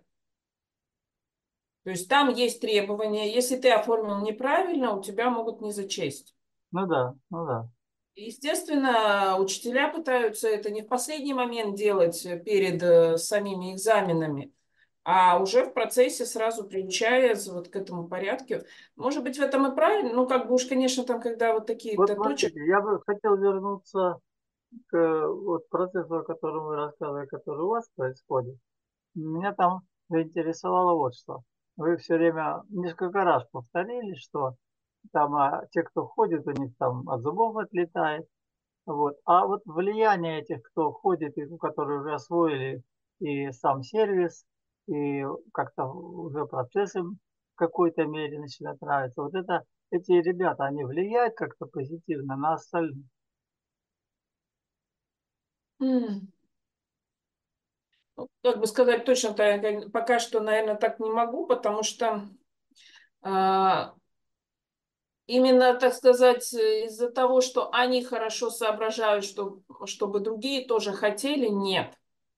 То есть там есть требования, если ты оформил неправильно, у тебя могут не зачесть. Ну да, ну да. Естественно, учителя пытаются это не в последний момент делать перед э, самими экзаменами, А уже в процессе сразу приучаясь вот к этому порядку. Может быть, в этом и правильно. Ну, как бы уж, конечно, там, когда вот Вот такие-то точки. смотрите, я бы хотел вернуться к э, вот процессу, о котором вы рассказывали, который у вас происходит. Меня там заинтересовало вот что. Вы все время несколько раз повторили, что там а, те, кто ходит, у них там от зубов отлетает. Вот. А вот влияние этих, кто ходит, и которые уже освоили и сам сервис, и как-то уже процессы в какой-то мере начинают нравиться. Вот это, эти ребята, они влияют как-то позитивно на остальных. М, ну, как бы сказать точно-то я как- пока что, наверное, так не могу, потому что а, именно, так сказать, э, из-за того, что они хорошо соображают, что, чтобы другие тоже хотели, нет.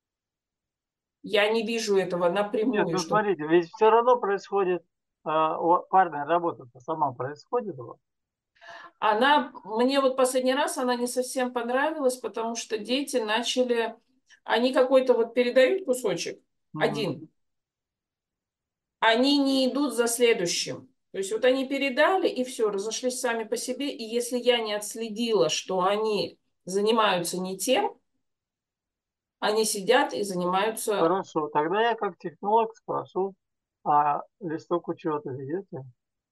Я не вижу этого Нет, напрямую, ну что смотрите, ведь все равно происходит, а, у- парная работа-то сама происходит у вас. она, мне вот последний раз она не совсем понравилась, потому что дети начали, они какой-то вот передают кусочек, Мгм. один, они не идут за следующим. То есть вот они передали, и все, разошлись сами по себе. И если я не отследила, что они занимаются не тем, они сидят и занимаются... Хорошо, тогда я как технолог спрошу, а листок учета ведете?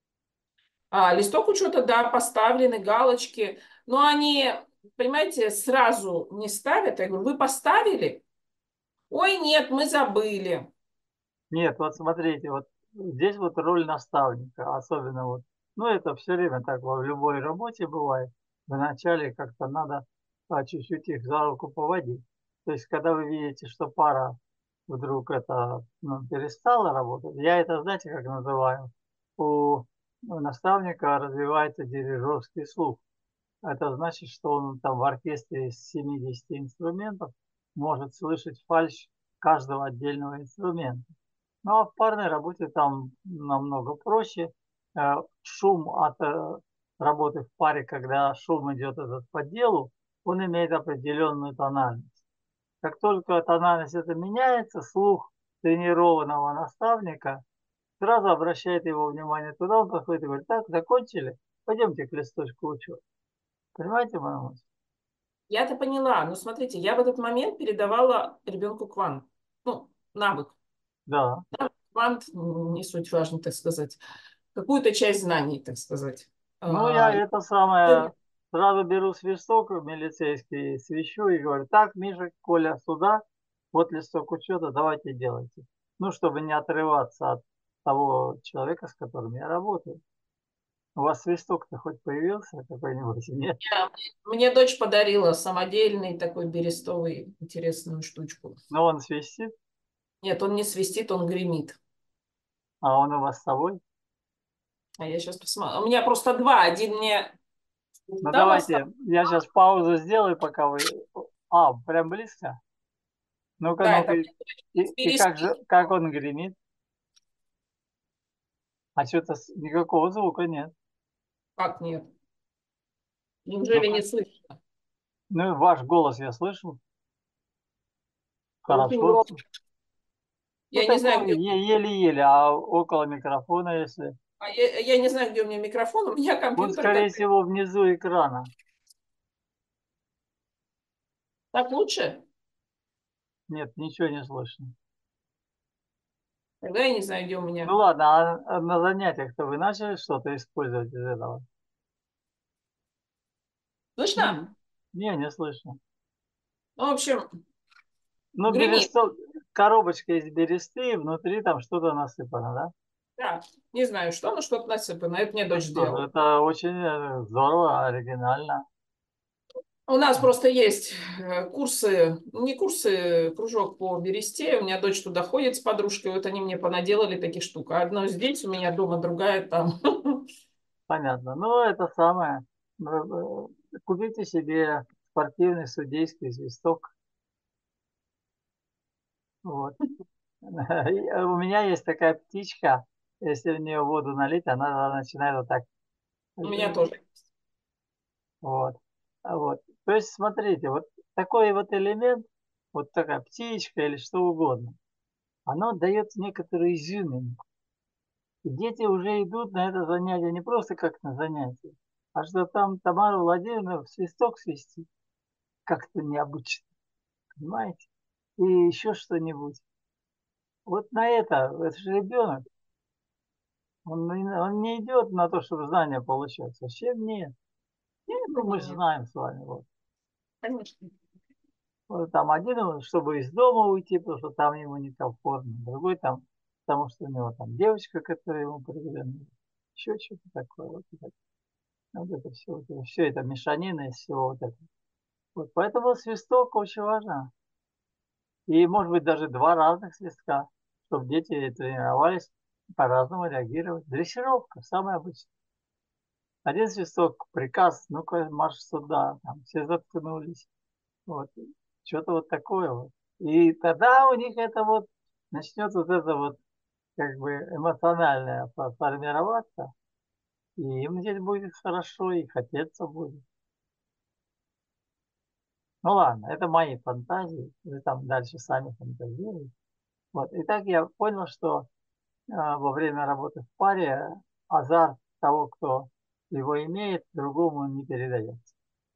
А, листок учета, да, поставлены, галочки, но они, понимаете, сразу не ставят. Я говорю, вы поставили? Ой, нет, мы забыли. Нет, вот смотрите, вот здесь вот роль наставника, особенно вот, ну это все время так в любой работе бывает. Вначале как-то надо а, чуть-чуть их за руку поводить. То есть, когда вы видите, что пара вдруг это ну, перестала работать, я это, знаете, как называю? У наставника развивается дирижерский слух. Это значит, что он там в оркестре из семидесяти инструментов может слышать фальшь каждого отдельного инструмента. Ну, а в парной работе там намного проще. Э, Шум от э, работы в паре, когда шум идет этот по делу, он имеет определенную тональность. Как только тональность это меняется, слух тренированного наставника сразу обращает его внимание туда, он подходит и говорит, так, закончили? Пойдемте к листочку учета. Понимаете мою мысль? Я-то поняла, но смотрите, я в этот момент передавала ребенку квант. Ну, навык. Да. Квант, не суть важно, так сказать. Какую-то часть знаний, так сказать. Ну, я А, это самое, сразу беру свисток милицейский, свищу и говорю, так, Миша, Коля, сюда, вот листок учета, давайте делайте. Ну, чтобы не отрываться от того человека, с которым я работаю. У вас свисток-то хоть появился какой-нибудь? Нет? я- Мне дочь подарила самодельный такой берестовый интересную штучку. Но он свистит, Нет, он не свистит, он гремит. а он у вас с собой. А я сейчас посмотрю. У меня просто два. Один мне Ну, там остался. давайте, я сейчас паузу сделаю, пока вы... А, прям близко? Ну-ка, Да, ну-ка, это и, и как бересты. же, как он гремит? А что-то никакого звука нет. Как нет? Неужели Ну-ка. не слышно? Ну, ваш голос я слышу. Очень Хорошо. громко. Ну, Я не знаю, такой где... е- еле-еле, а около микрофона, если... а я, я не знаю, где у меня микрофон. У меня Он, компьютер скорее такой. всего, внизу экрана. Так лучше? Нет, ничего не слышно. Тогда я не знаю, где у Ну меня. ладно, а а на занятиях-то вы начали что-то использовать из этого? Слышно? М, Не, не слышно. Ну, в общем, Ну, гремит. бересто... коробочка из бересты, внутри там что-то насыпано, да? Да. Не знаю, что, но что-то насыпано. Это мне Ну дочь что же, сделала. это очень э, здорово, оригинально. У нас просто есть э, курсы, ну, не курсы, кружок по бересте. У меня дочь туда ходит с подружкой. Вот они мне понаделали таких штук. Одно здесь у меня дома, другая там. Понятно. Ну, это самое. э, э, Купите себе спортивный судейский свисток. Вот. И У меня есть такая птичка, если в нее воду налить, она начинает вот так. У меня тоже. Вот. А вот. То есть, смотрите, вот такой вот элемент, вот такая птичка или что угодно. оно дает некоторую изюминку. И дети уже идут на это занятие не просто как на занятие, а что там Тамара Владимировна в свисток свистит. Как-то необычно, понимаете? И еще что-нибудь. Вот на это, это же ребенок, он, он не идет на то, чтобы знания получать. Совсем нет. Нет, ну мы же Нет, знаем с вами. Вот. конечно. Вот там один, чтобы из дома уйти, потому что там ему некомфортно. Другой там, потому что у него там девочка, которая ему приглянула. Еще что-то такое. Вот это, вот это все, вот это, все это мешанина из всего вот этого. Вот поэтому свисток очень важен. И может быть даже два разных свистка, чтобы дети тренировались по-разному реагировать. Дрессировка, самая обычная. Один свисток, приказ, ну-ка марш сюда, там все заткнулись. Вот. Что-то вот такое вот. И тогда у них это вот начнет вот это вот как бы эмоциональное формироваться. И им здесь будет хорошо, и хотеться будет. Ну ладно, это мои фантазии. Вы там дальше сами фантазируете. Вот. Итак, я понял, что э, во время работы в паре азарт того, кто его имеет, другому не передается.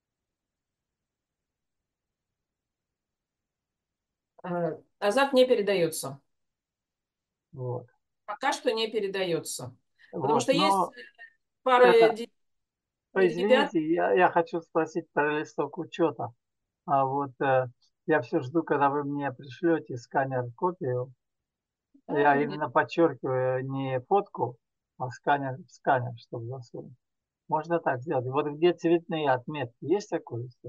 А, Азарт не передается. Вот. Пока что не передается. Потому Вот. что есть Но пара это, де- ребят. извините, я, я хочу спросить про листок учета. А вот э, я все жду, когда вы мне пришлете сканер копию. А, Я нет, именно подчеркиваю не фотку, а сканер, сканер, чтобы засунуть. Можно так сделать. Вот где цветные отметки, есть такое листок?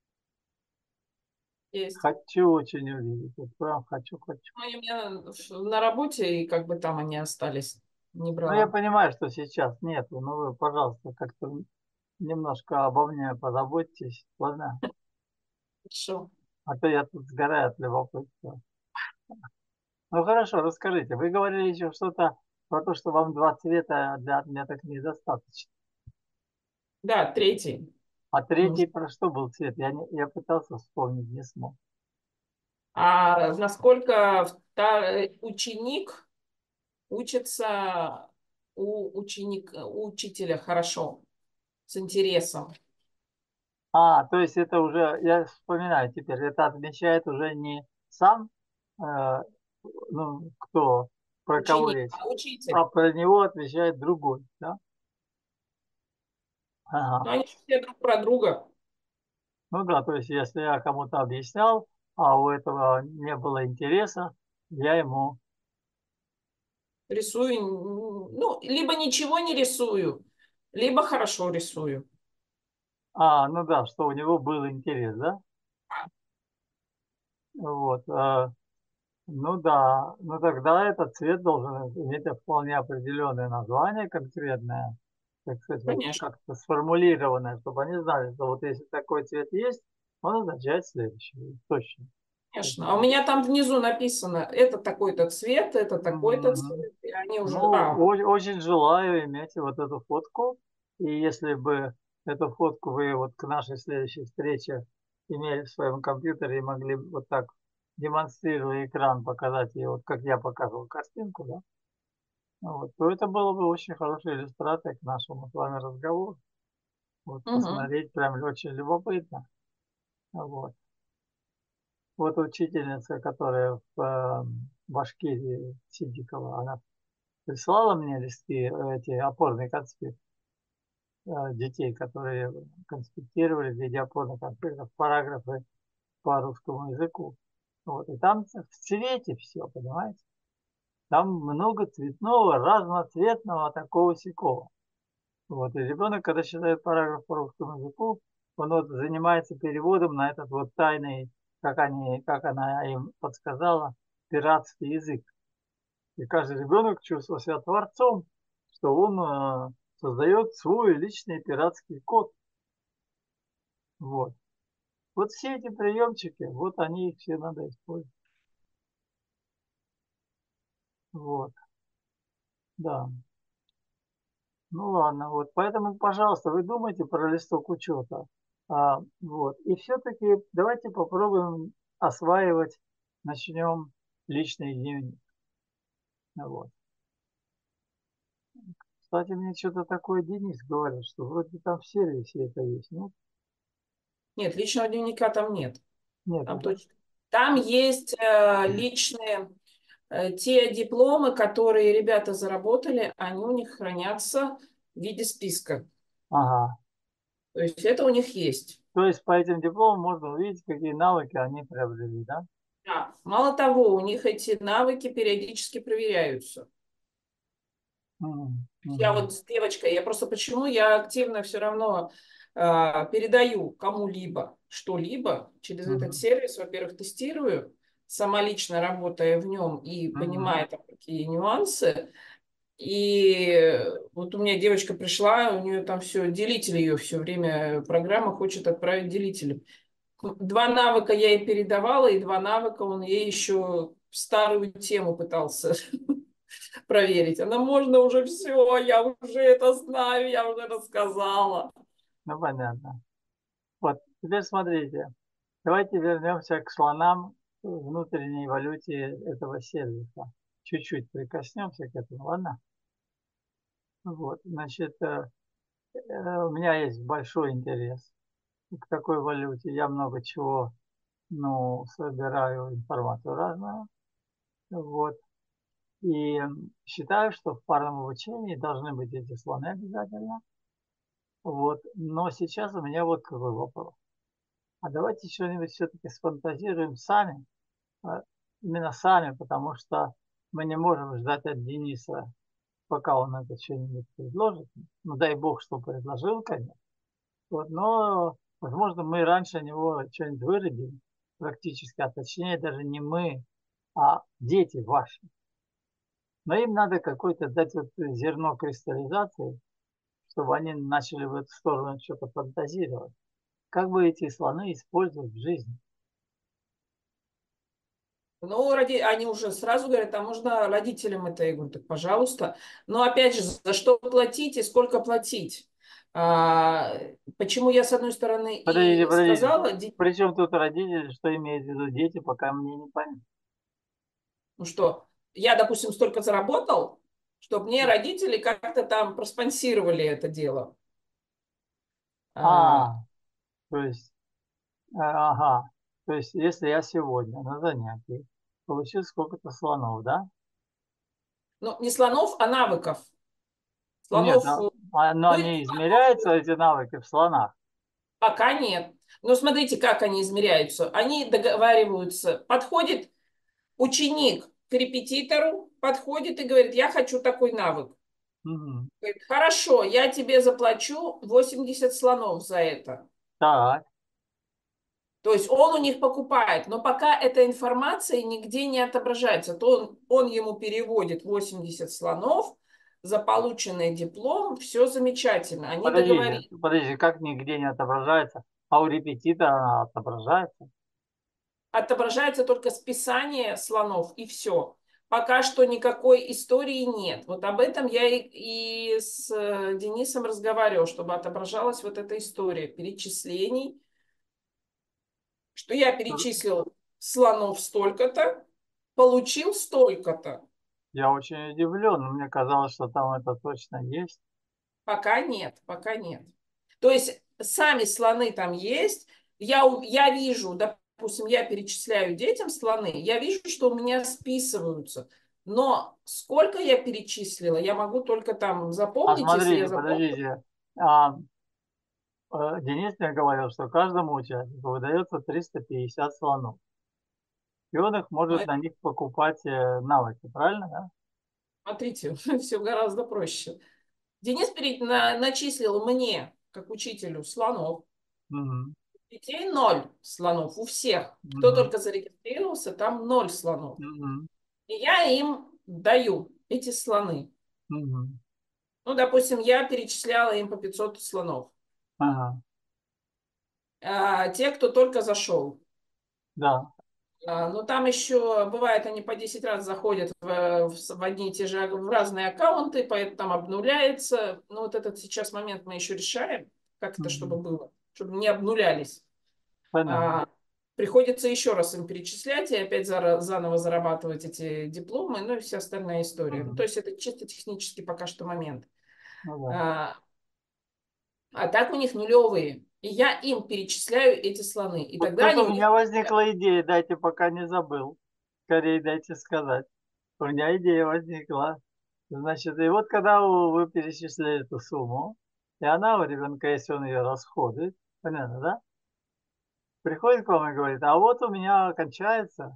есть. Хочу очень увидеть. Вот прям хочу, хочу. Ну, они у меня в- на работе, и как бы там они остались. Не Ну, я брала. понимаю, что сейчас нету, но вы, пожалуйста, как-то немножко обо мне позаботьтесь, ладно? Хорошо. А то я тут сгораю от любопытства. Ну, хорошо, расскажите. Вы говорили еще что-то про то, что вам два цвета для отметок недостаточно. Да, третий А третий нужен. про что был цвет? Я, не, я пытался вспомнить, не смог. А насколько вта- ученик учится у ученика, у учителя хорошо, с интересом. А, то есть это уже, я вспоминаю теперь, это отмечает уже не сам, э, ну, кто, про кого Ученик, речь, а учитель. а про него отвечает другой, да? Ага. Ну, они же все друг про друга. Ну да, то есть если я кому-то объяснял, а у этого не было интереса, я ему... Рисую, н- ну, либо ничего не рисую, либо хорошо рисую. А, ну да, что у него был интерес, да? Вот. э, Ну да, ну тогда этот цвет должен иметь вполне определенное название конкретное, так сказать, вот Конечно, как-то сформулированное, чтобы они знали, что вот если такой цвет есть, он означает следующий, точно. конечно. А у меня там внизу написано, это такой-то цвет, это такой-то Мгм. цвет. И они уже, Ну, а, о- очень желаю иметь вот эту фотку, и если бы эту фотку вы вот к нашей следующей встрече имели в своем компьютере и могли бы вот так, демонстрируя экран, показать ее, вот как я показывал картинку, да, ну вот, то это было бы очень хорошей иллюстрацией к нашему с вами разговору. Вот мгм, посмотреть прям очень любопытно. Вот. Вот учительница, которая в э, Башкирии, Сидикова, она прислала мне листки, э, эти опорные конспекты э, детей, которые конспектировали в виде опорных конспектов параграфы по русскому языку. Вот. И там в цвете все, понимаете? Там много цветного, разноцветного такого сякого. Вот, и ребенок, когда читает параграф по русскому языку, он вот занимается переводом на этот вот тайный, как они, как она им подсказала, пиратский язык. И каждый ребенок чувствует себя творцом, что он э, создает свой личный пиратский код. Вот. Вот все эти приемчики, вот они их все надо использовать. Вот, да. Ну ладно, вот. Поэтому, пожалуйста, вы думайте про листок учета. А, вот. И все-таки давайте попробуем осваивать, начнем личный дневник. Вот. Кстати, мне что-то такое Денис говорит, что вроде там в сервисе это есть. Нет? Нет, личного дневника там нет. Нету, Там да? точно. Там есть э, личные э, те дипломы, которые ребята заработали, они у них хранятся в виде списка. Ага. То есть это у них есть. То есть по этим дипломам можно увидеть, какие навыки они приобрели, да? Да. Мало того, у них эти навыки периодически проверяются. Мгм, Я мгм, вот с девочкой, я просто почему я активно все равно э, передаю кому-либо что-либо через этот мгм, сервис, во-первых, тестирую, сама лично работая в нем и мгм. понимая там какие нюансы. И вот у меня девочка пришла, у нее там все, делитель ее все время, программа хочет отправить делителем. Два навыка я ей передавала, и два навыка он ей еще старую тему пытался проверить. Она, можно уже все, я уже это знаю, я уже рассказала. Ну, понятно. Вот, теперь смотрите. Давайте вернемся к слонам, внутренней валюте этого сервиса. Чуть-чуть прикоснемся к этому, ладно? Вот, значит, э, э, у меня есть большой интерес к такой валюте. Я много чего, ну, собираю информацию разную. Вот. И считаю, что в парном обучении должны быть эти слоны обязательно. Вот. Но сейчас у меня вот какой вопрос. А давайте что-нибудь все-таки сфантазируем сами, а, именно сами, потому что мы не можем ждать от Дениса, пока он это что-нибудь предложит. Ну, дай бог, что предложил, конечно. Вот, но, возможно, мы раньше него что-нибудь выродим практически, а точнее даже не мы, а дети ваши. Но им надо какое-то дать вот зерно кристаллизации, чтобы они начали в эту сторону что-то фантазировать. Как бы эти слоны использовать в жизни? Ну, роди... они уже сразу говорят, а можно родителям это? Я говорю, так пожалуйста. Но опять же, за что платить и сколько платить? А, почему я, с одной стороны, Подождите, и подождите. сказала, ди- Причем тут родители, что имеет в виду дети, пока мне не понятно. ну что, я, допустим, столько заработал, чтобы мне родители как-то там проспонсировали это дело. А, А, то есть, э, ага, то есть, если я сегодня на занятии получил сколько-то слонов, да? ну, не слонов, а навыков. Нет, Слонов, а, э, а- но ну, и они измеряются, эти навыки, в слонах. пока нет. Но смотрите, как они измеряются. Они договариваются. Подходит ученик к репетитору, подходит и говорит, я хочу такой навык. Мгм. Говорит, хорошо, я тебе заплачу восемьдесят слонов за это. Так, То есть он у них покупает, но пока эта информация нигде не отображается, то он, он ему переводит восемьдесят слонов, за полученный диплом, все замечательно. Они подождите, договорились. подождите, как нигде не отображается, а у репетитора она отображается? Отображается только списание слонов и все. Пока что никакой истории нет. Вот об этом я и, и с э, Денисом разговаривала, чтобы отображалась вот эта история перечислений, что я перечислил слонов столько-то, получил столько-то. Я очень удивлен, мне казалось, что там это точно есть. Пока нет, пока нет. То есть сами слоны там есть. Я, у- я вижу, допустим, я перечисляю детям слоны, я вижу, что у меня списываются. Но сколько я перечислила, я могу только там А запомнить, если я смотрите, запомню. подождите, а, э, Денис мне говорил, что каждому участнику выдается триста пятьдесят слонов. И он их Но может это, на них покупать э, навыки, правильно, да? смотрите, все гораздо проще. Денис перед, на, начислил мне, как учителю, слонов. Мгм, Детей ноль слонов у всех. Кто мгм, только зарегистрировался, там ноль слонов. мгм, И я им даю эти слоны. мгм. Ну, допустим, я перечисляла им по пятьсот слонов. Ага, А, те, кто только зашел. да. А, но там еще бывает, они по десять раз заходят в, в, в одни и те же, в разные аккаунты, поэтому там обнуляется. Ну, вот этот сейчас момент мы еще решаем, как это, чтобы Мгм. было, чтобы не обнулялись. Понятно. А, Приходится еще раз им перечислять и опять зара- заново зарабатывать эти дипломы, ну и вся остальная история. Ну, то Мгм. есть это чисто технический пока что момент. Ну да. А, а так у них нулевые. И я им перечисляю эти слоны. И Вот тогда тут они у мне... меня возникла идея, дайте, пока не забыл. Скорее дайте сказать. У меня идея возникла. Значит, и вот когда вы вы перечислили эту сумму, и она у ребенка, если он ее расходует, понятно, да? Приходит к вам и говорит, а вот у меня кончается,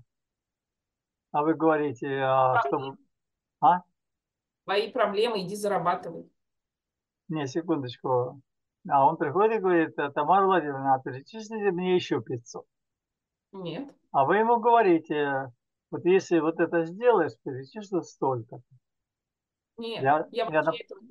а вы говорите, а, чтобы... А? Твои проблемы, иди зарабатывай. Не, секундочку. А он приходит и говорит, «Э, Тамара Владимировна, а перечислите мне еще пятьсот. Нет, А вы ему говорите, вот если вот это сделаешь, перечислю столько. нет. Я, Я я, вообще нап- этого...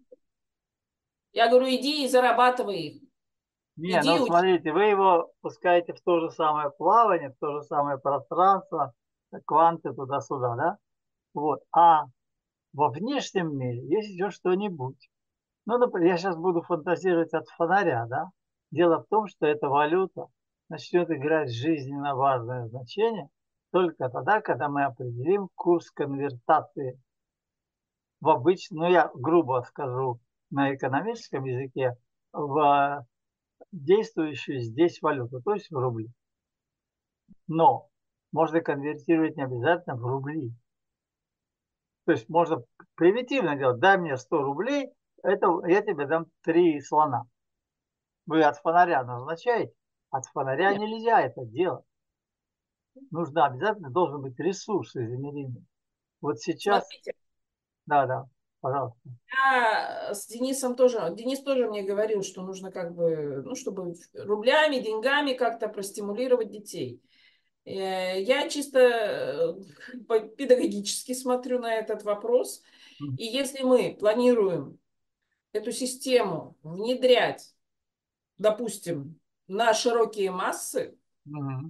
Я говорю, иди и зарабатывай их. Не, Иди ну учи. смотрите, вы его пускаете в то же самое плавание, в то же самое пространство, кванты туда-сюда, да? Вот. А во внешнем мире есть еще что-нибудь. Ну, например, я сейчас буду фантазировать от фонаря, да? Дело в том, что эта валюта начнет играть жизненно важное значение только тогда, когда мы определим курс конвертации в обычный, ну, я грубо скажу на экономическом языке, в действующую здесь валюту, то есть в рубли. Но можно конвертировать не обязательно в рубли. То есть можно примитивно делать. Дай мне сто рублей, это я тебе дам три слона. Вы от фонаря назначаете. От фонаря Нет, нельзя это делать. Нужно обязательно, должен быть ресурс измеримый. Вот сейчас, смотрите, да, да, пожалуйста. я с Денисом тоже, Денис тоже мне говорил, что нужно как бы, ну, чтобы рублями, деньгами как-то простимулировать детей. Э, Я чисто э, по- педагогически смотрю на этот вопрос. Мгм. И если мы планируем эту систему внедрять, допустим, на широкие массы, Мгм.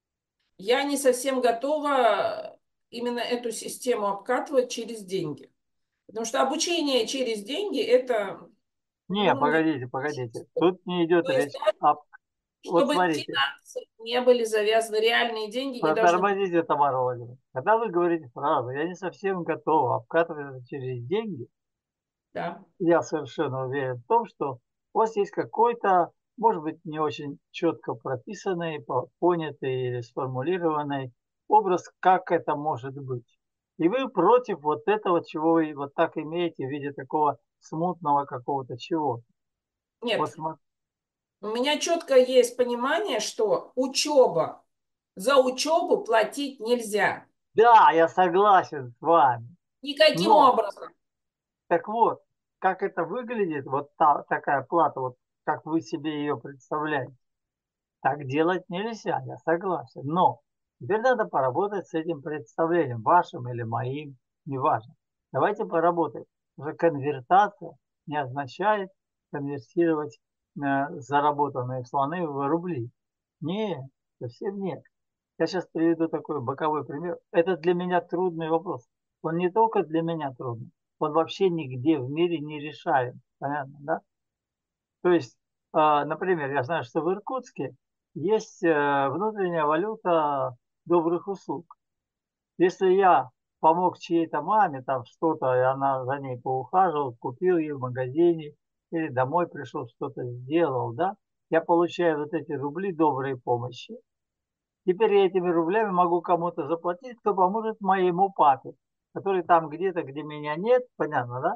я не совсем готова именно эту систему обкатывать через деньги. Потому что обучение через деньги это, Не, ну, не... погодите, погодите. Тут не идет То есть, речь да, об... Вот чтобы смотрите, финансы не были завязаны, реальные деньги не должны быть. протормозите, Тамара Владимировна. Когда вы говорите фразу, я не совсем готова обкатывать это через деньги, Да. я совершенно уверен в том, что у вас есть какой-то, может быть, не очень четко прописанный, по- понятый или сформулированный образ, как это может быть. И вы против вот этого, чего вы вот так имеете в виде такого смутного какого-то чего. Вот Нет, смо- у меня четко есть понимание, что учеба, за учебу платить нельзя. Да, я согласен с вами. Никаким Но, образом. так вот, как это выглядит, вот та, такая плата, вот как вы себе ее представляете. Так делать нельзя, я согласен. Но теперь надо поработать с этим представлением, вашим или моим, неважно. Давайте поработаем. Уже конвертация не означает конвертировать э, заработанные слоны в рубли. Нет, совсем нет. Я сейчас приведу такой боковой пример. Это для меня трудный вопрос. Он не только для меня трудный, он вообще нигде в мире не решаем. Понятно, да? То есть, а, например, я знаю, что в Иркутске есть э, внутренняя валюта добрых услуг. Если я помог чьей-то маме там что-то, и она за ней поухаживал, купил ей в магазине или домой пришел, что-то сделал, да, я получаю вот эти рубли доброй помощи. Теперь я этими рублями могу кому-то заплатить, кто поможет моему папе, который там где-то, где меня нет, понятно, да?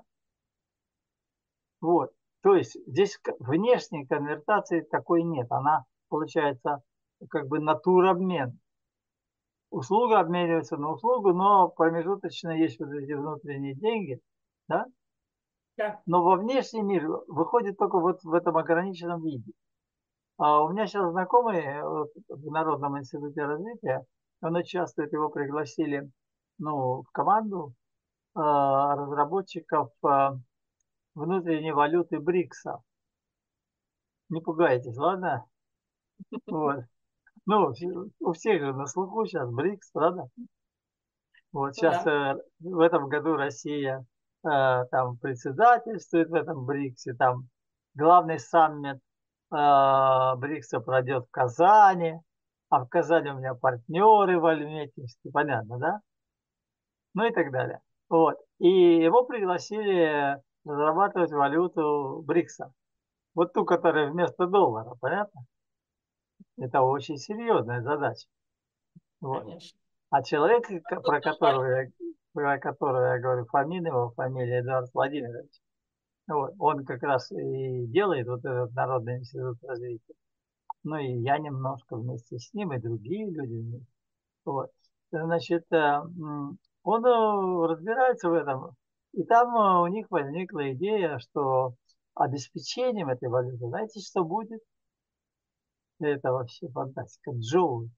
Вот. То есть здесь к- внешней конвертации такой нет. Она получается как бы натуробмен. Услуга обменивается на услугу, но промежуточно есть вот эти внутренние деньги, да? Да. Но во внешний мир выходит только вот в этом ограниченном виде. А у меня сейчас знакомый э, вот, в Народном институте развития, он участвует, его пригласили ну, в команду э, разработчиков э, внутренней валюты БРИКСа. Не пугайтесь, ладно? Вот. Ну, у всех же на слуху сейчас БРИКС, правда? Вот Ну сейчас да. э, в этом году Россия э, там председательствует в этом БРИКСе, там главный саммит э, БРИКСа пройдет в Казани. а в Казани у меня партнеры в Альметьевске, понятно, да? Ну и так далее. Вот. И его пригласили разрабатывать валюту БРИКСа. Вот ту, которая вместо доллара, понятно? Это очень серьезная задача. Вот. Конечно. А человек, ко- Тут про нормально. которого я, про которого я говорю, фамилия его, фамилия Эдуард Владимирович, вот, он как раз и делает вот этот Народный институт развития. Ну и я немножко вместе с ним, и другие люди вместе. Вот. Значит, э, м, он э, разбирается в этом. И там э, у них возникла идея, что обеспечением этой валюты, знаете, что будет? Это вообще фантастика. Джоуль.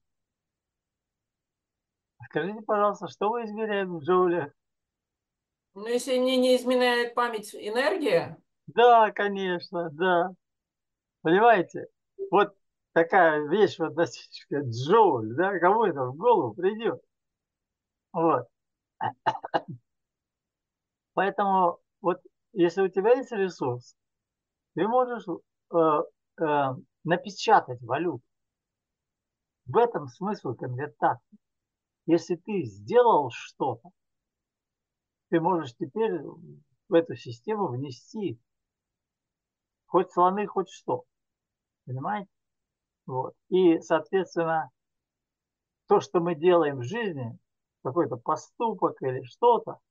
Скажите, пожалуйста, что вы измеряем в джоулях? Но если мне не изменяет память энергия, Да, конечно, да. Понимаете? Вот такая вещь фантастическая. Джоуль, да? Кому это в голову придет? Вот. Поэтому вот если у тебя есть ресурс, ты можешь э, э, напечатать валюту. В этом смысл конвертации. Если ты сделал что-то, ты можешь теперь в эту систему внести хоть слоны, хоть что. Понимаете? Вот. И, соответственно, то, что мы делаем в жизни, какой-то поступок или что-то,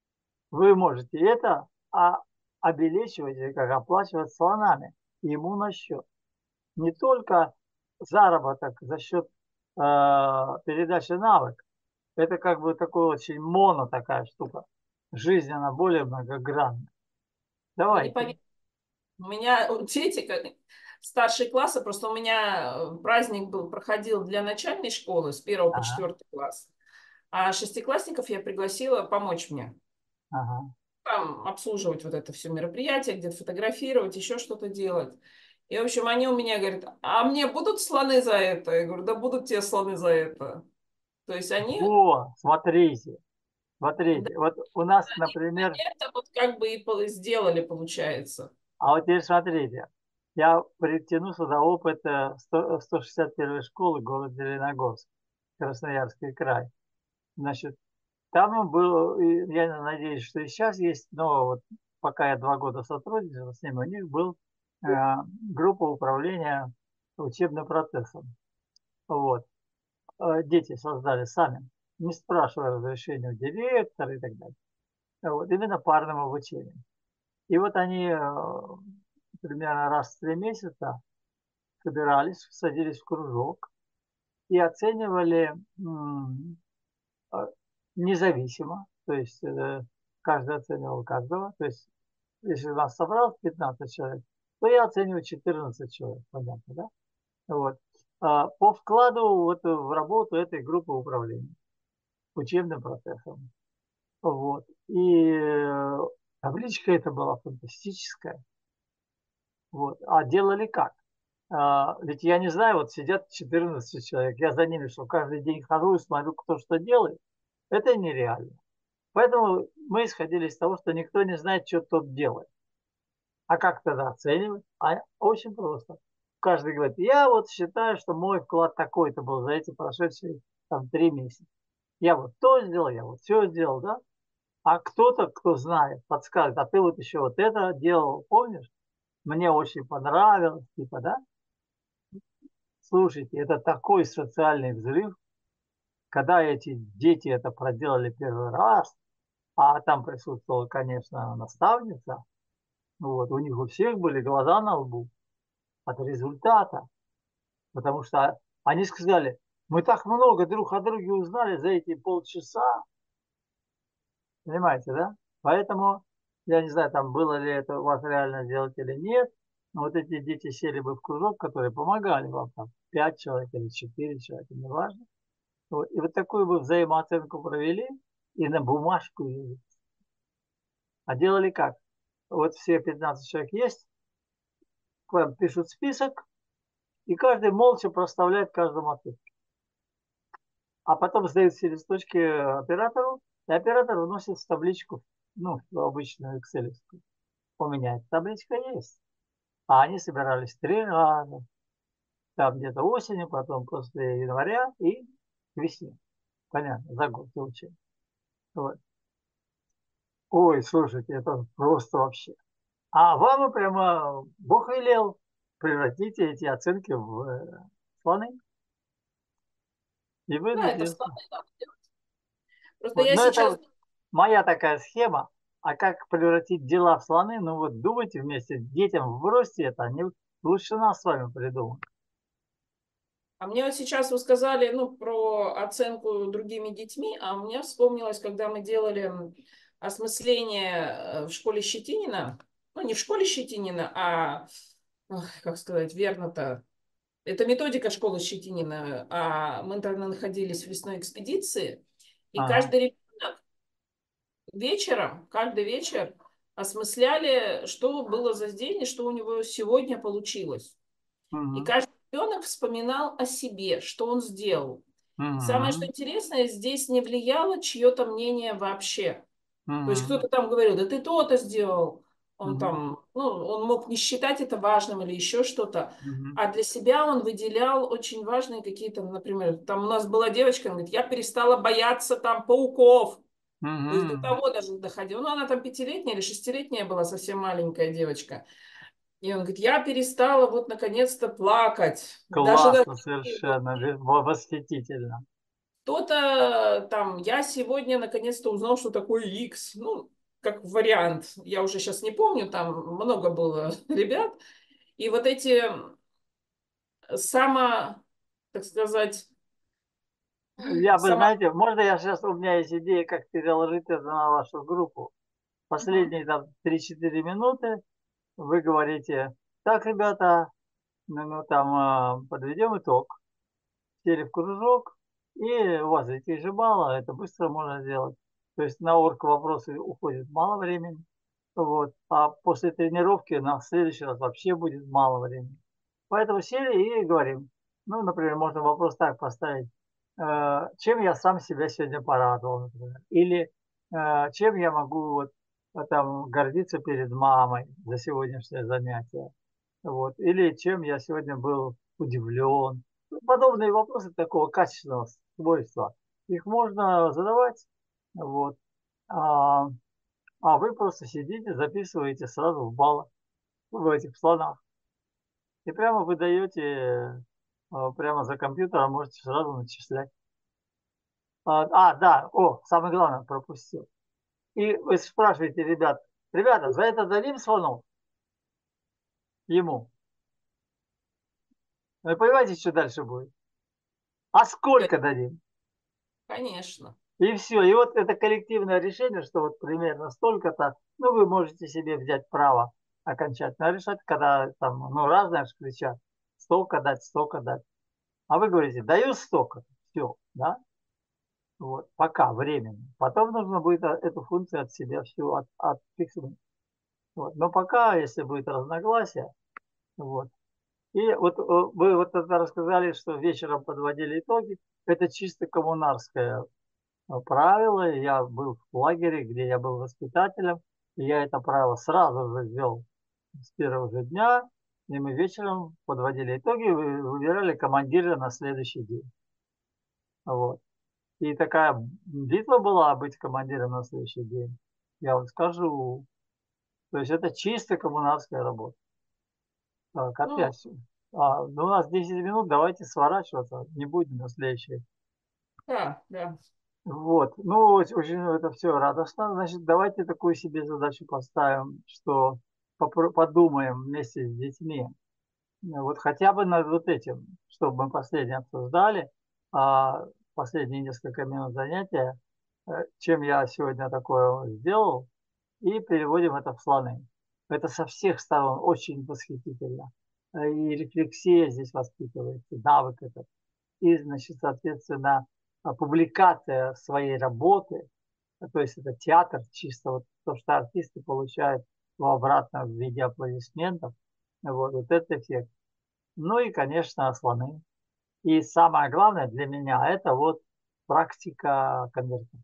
вы можете это а, обелечивать или как оплачивать слонами ему на счет. Не только заработок за счет э, передачи навыка. Это как бы такой очень моно такая штука. Жизнь, она более многогранна. вы не Давайте. поверите, у меня дети, как старшие классы, просто у меня э, праздник был, проходил для начальной школы с первого по Ага, четвертый класс, а шестиклассников я пригласила помочь мне. ага. Там обслуживать вот это все мероприятие, где-то фотографировать, еще что-то делать. И, в общем, они у меня говорят, а мне будут слоны за это? Я говорю, да будут тебе слоны за это. То есть они Во, смотрите, да, смотрите. Вот у нас, например, это вот как бы и пол- сделали, получается. а вот теперь смотрите. Я притяну сюда опыт э, сто сто шестьдесят первой школы город Зеленогорск, Красноярский край. Значит, там был, и я надеюсь, что и сейчас есть, но вот пока я два года сотрудничал с ним, у них был э, группа управления учебным процессом. Вот. Э, дети создали сами, не спрашивая разрешения у директора и так далее. Вот. Именно парным обучением. И вот они э, примерно раз в три месяца собирались, садились в кружок и оценивали м, э, независимо, то есть э, каждый оценивал каждого, то есть если у нас собралось пятнадцать человек, то я оцениваю четырнадцать человек, понятно, да? Вот. А, по вкладу вот в работу этой группы управления учебным процессом. Вот. И э, табличка эта была фантастическая. Вот. А делали как? А, ведь я не знаю, вот сидят четырнадцать человек, я за ними что, каждый день хожу и смотрю, кто что делает. Это нереально. Поэтому мы исходили из того, что никто не знает, что тот делает. А как тогда оценивать? А очень просто. Каждый говорит, я вот считаю, что мой вклад такой-то был за эти прошедшие там три месяца. Я вот то сделал, я вот все сделал, да? А кто-то, кто знает, подскажет, а ты вот еще вот это делал, помнишь? Мне очень понравилось, типа, да? Слушайте, это такой социальный взрыв, когда эти дети это проделали первый раз, а там присутствовала, конечно, наставница, вот, у них у всех были глаза на лбу от результата, потому что они сказали, мы так много друг о друге узнали за эти полчаса, понимаете, да? Поэтому, я не знаю, там было ли это у вас реально сделать или нет, но вот эти дети сели бы в кружок, которые помогали вам, там, пять человек или четыре человека, неважно. Вот. И вот такую бы взаимооценку провели и на бумажку ее. А делали как? Вот все пятнадцать человек есть, к вам пишут список, и каждый молча проставляет каждому ответ. А потом сдают все листочки оператору, и оператор вносит в табличку, ну, в обычную Excel. У меня эта табличка есть. А они собирались три раза. там где-то осенью, потом после января и к весне. Понятно, за год получается. Вот. Ой, слушайте, это просто вообще. А вам прямо Бог велел превратить эти оценки в э, слоны. И вы Да, это напишите. слабо надо делать. Просто Вот. я Но это сейчас... вот моя такая схема. А как превратить дела в слоны? Ну вот думайте вместе. Детям бросьте это, они лучше нас с вами придумают. А мне вот сейчас вы сказали, ну, про оценку другими детьми, а мне вспомнилось, когда мы делали осмысление э, в школе Щетинина, ну, не в школе Щетинина, а, ох, как сказать, верно-то, это методика школы Щетинина, а мы тогда находились в лесной экспедиции, и Ага. каждый ребенок вечером, каждый вечер осмысляли, что было за день и что у него сегодня получилось. И Мгм. каждый ребенок вспоминал о себе, что он сделал. Самое, что Мгм. интересное, здесь не влияло чье-то мнение вообще. То есть Мгм. кто-то там говорил, да ты то-то сделал. Он Мгм. там, ну, он мог не считать это важным или еще что-то. Мгм. А для себя он выделял очень важные какие-то, например, там у нас была девочка, она говорит, я перестала бояться там пауков. То есть до Мгм. того даже доходило. Ну, она там пятилетняя или шестилетняя была, совсем маленькая девочка. И он говорит, я перестала вот наконец-то плакать. Даже на Классно, совершенно, ве- во- восхитительно. кто-то там, я сегодня наконец-то узнал, что такое X. Ну, как вариант. Я уже сейчас не помню, там много было ребят. И вот эти само, так сказать, Я бы, само... знаете, можно я сейчас, у меня есть идея, как переложить это на вашу группу. Мгм. Последние там три-четыре минуты вы говорите, так, ребята, ну, ну, там а, подведем итог. Сели в кружок, и у вас детей же мало, это быстро можно сделать. То есть на орг вопросы уходит мало времени. Вот. А после тренировки на следующий раз вообще будет мало времени. Поэтому сели и говорим. Ну, например, можно вопрос так поставить. Э, чем я сам себя сегодня порадовал, например. Или э, чем я могу вот, э, там, гордиться перед мамой за сегодняшнее занятие. Вот. Или чем я сегодня был удивлен. Ну, подобные вопросы такого качественного свойства. Их можно задавать. Вот. А, а вы просто сидите, записываете сразу в баллах, в этих слонах. И прямо выдаете, а, прямо за компьютером можете сразу начислять. А, а, да, о, самое главное, пропустил. И вы спрашиваете ребят, ребята, за это дадим слонов ему? Вы понимаете, что дальше будет? А сколько дадим? Конечно. И все. И вот это коллективное решение, что вот примерно столько-то, ну, вы можете себе взять право окончательно решать, когда там, ну, разное же кричат, столько дать, столько дать. А вы говорите, даю столько, все, да? Вот, пока, временно. Потом нужно будет а, эту функцию от себя всю от, отфиксировать. Вот. Но пока, если будет разногласие, вот. И вот э, вы вот это рассказали, что вечером подводили итоги. Это чисто коммунарское э, правило. Я был в лагере, где я был воспитателем. И я это правило сразу же ввел с первого же дня. И мы вечером подводили итоги, вы- выбирали командира на следующий день. Вот. И такая битва была быть командиром на следующий день. Я вам скажу. То есть это чисто коммунарская работа. Так, Ну, опять. А, ну, у нас десять минут, давайте сворачиваться. Не будем на следующий. да, да. Вот. Ну, очень, очень это все радостно. Значит, давайте такую себе задачу поставим, что попро- подумаем вместе с детьми. Ну, вот хотя бы над вот этим, чтобы мы последнее обсуждали, а последние несколько минут занятия, э, чем я сегодня такое сделал, и переводим это в слоны. Это со всех сторон очень восхитительно. Э, И рефлексия здесь воспитывается, навык этот. И, значит, соответственно, а, публикация своей работы, а, то есть это театр чисто, вот то, что артисты получают в обратно в виде аплодисментов, вот, вот это эффект. Ну и, конечно, слоны. И самое главное для меня это вот практика конвертации.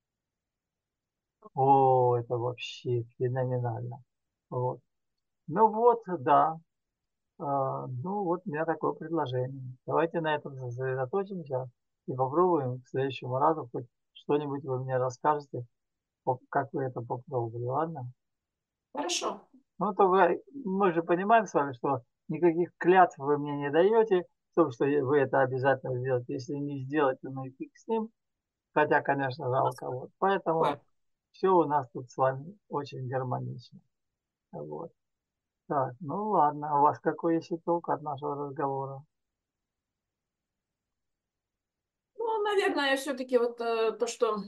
О, это вообще феноменально. Вот. Ну вот, да. А, ну, вот у меня такое предложение. Давайте на этом сосредоточимся и попробуем к следующему разу хоть что-нибудь вы мне расскажете, поп- как вы это попробовали, ладно? Хорошо. Ну, только мы же понимаем с вами, что никаких клятв вы мне не даете, в том, что вы это обязательно сделаете. Если не сделаете, ну и фиг с ним. Хотя, конечно, жалко. Вот. Поэтому Ой, все у нас тут с вами очень гармонично. Вот. Так, ну ладно. А у вас какой есть итог от нашего разговора? ну, наверное, все-таки вот э, то, что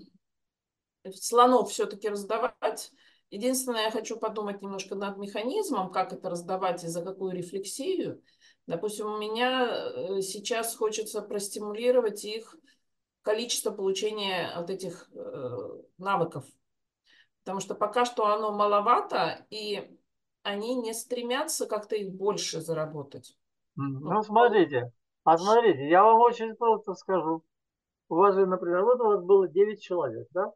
слонов все-таки раздавать. Единственное, я хочу подумать немножко над механизмом, как это раздавать и за какую рефлексию. Допустим, у меня э, сейчас хочется простимулировать их количество получения вот этих э, навыков. Потому что пока что оно маловато, и они не стремятся как-то их больше заработать. М, Ну, Ну, смотрите. А смотрите, я вам очень просто скажу. У вас же, например, вот у вас было девять человек, да?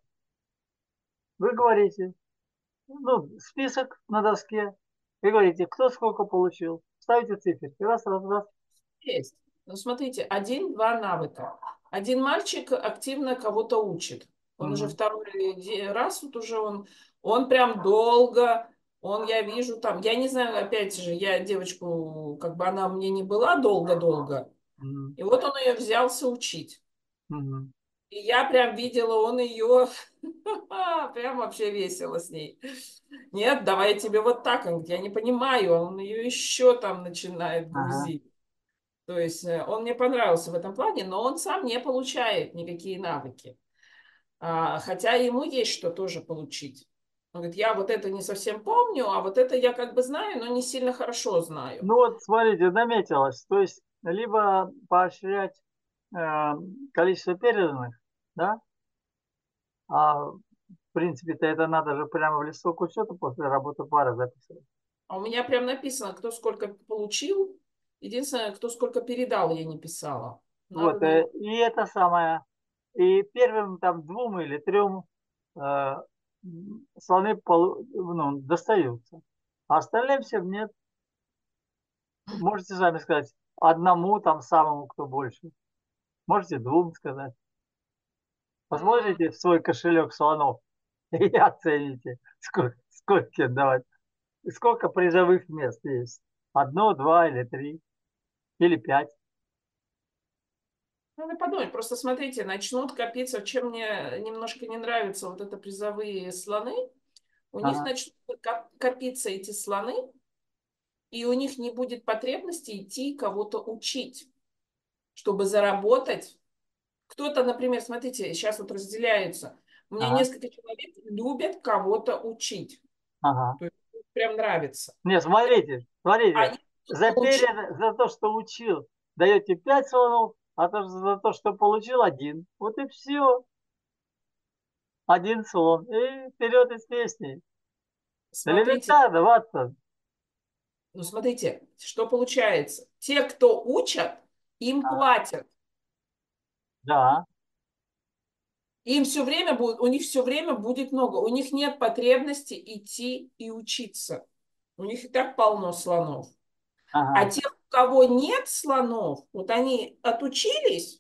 Вы говорите, ну, список на доске. И говорите, кто сколько получил. Ставите циферки. Раз, раз, раз. есть. Ну, смотрите, один-два навыка. Один мальчик активно кого-то учит. Он уже Мгм, второй де- раз, вот уже он, он прям долго, он, я вижу там, я не знаю, опять же, я девочку, как бы она мне не была долго-долго, мгм, и вот он ее взялся учить. мгм. И я прям видела, он ее, прям вообще весело с ней. Нет, давай я тебе вот так. Он говорит, я не понимаю, он ее еще там начинает Ага. грузить. То есть э, он мне понравился в этом плане, но он сам не получает никакие навыки. А, хотя ему есть что тоже получить. Он говорит, я вот это не совсем помню, а вот это я как бы знаю, но не сильно хорошо знаю. Ну вот, смотрите, наметилось. То есть, либо поощрять э, количество переданных, да? А в принципе-то это надо же прямо в листок учета после работы пары записывать. А у меня прям написано, кто сколько получил. Единственное, кто сколько передал, я не писала. Надо, Вот, э, наверное. и это самое. И первым там двум или трем э, м, слоны полу- ну, достаются. А остальным всем нет. Можете сами сказать одному там самому, кто больше. Можете двум сказать. Посмотрите в свой кошелек слонов и оцените, сколько, сколько давать. Сколько призовых мест есть. Одно, два или три, или пять. Надо подумать. Просто смотрите, начнут копиться. Чем мне немножко не нравится вот это призовые слоны, у них Ага, начнут коп- копиться эти слоны, и у них не будет потребности идти кого-то учить, чтобы заработать. Кто-то, например, смотрите, сейчас вот разделяются. У меня ага, несколько человек любят кого-то учить. ага. То есть им прям нравится. Не, смотрите, смотрите. Они За, получили. перед, за то, что учил, даете пять слонов, а то, за то, что получил один. Вот и все. Один слон. И вперед из песни. Смотрите, Элементарно, Ватсон. ну смотрите, что получается. Те, кто учат, им Ага, платят. да, Им все время будет, у них все время будет много. У них нет потребности идти и учиться. У них и так полно слонов. А ага. тех, у кого нет слонов, вот они отучились,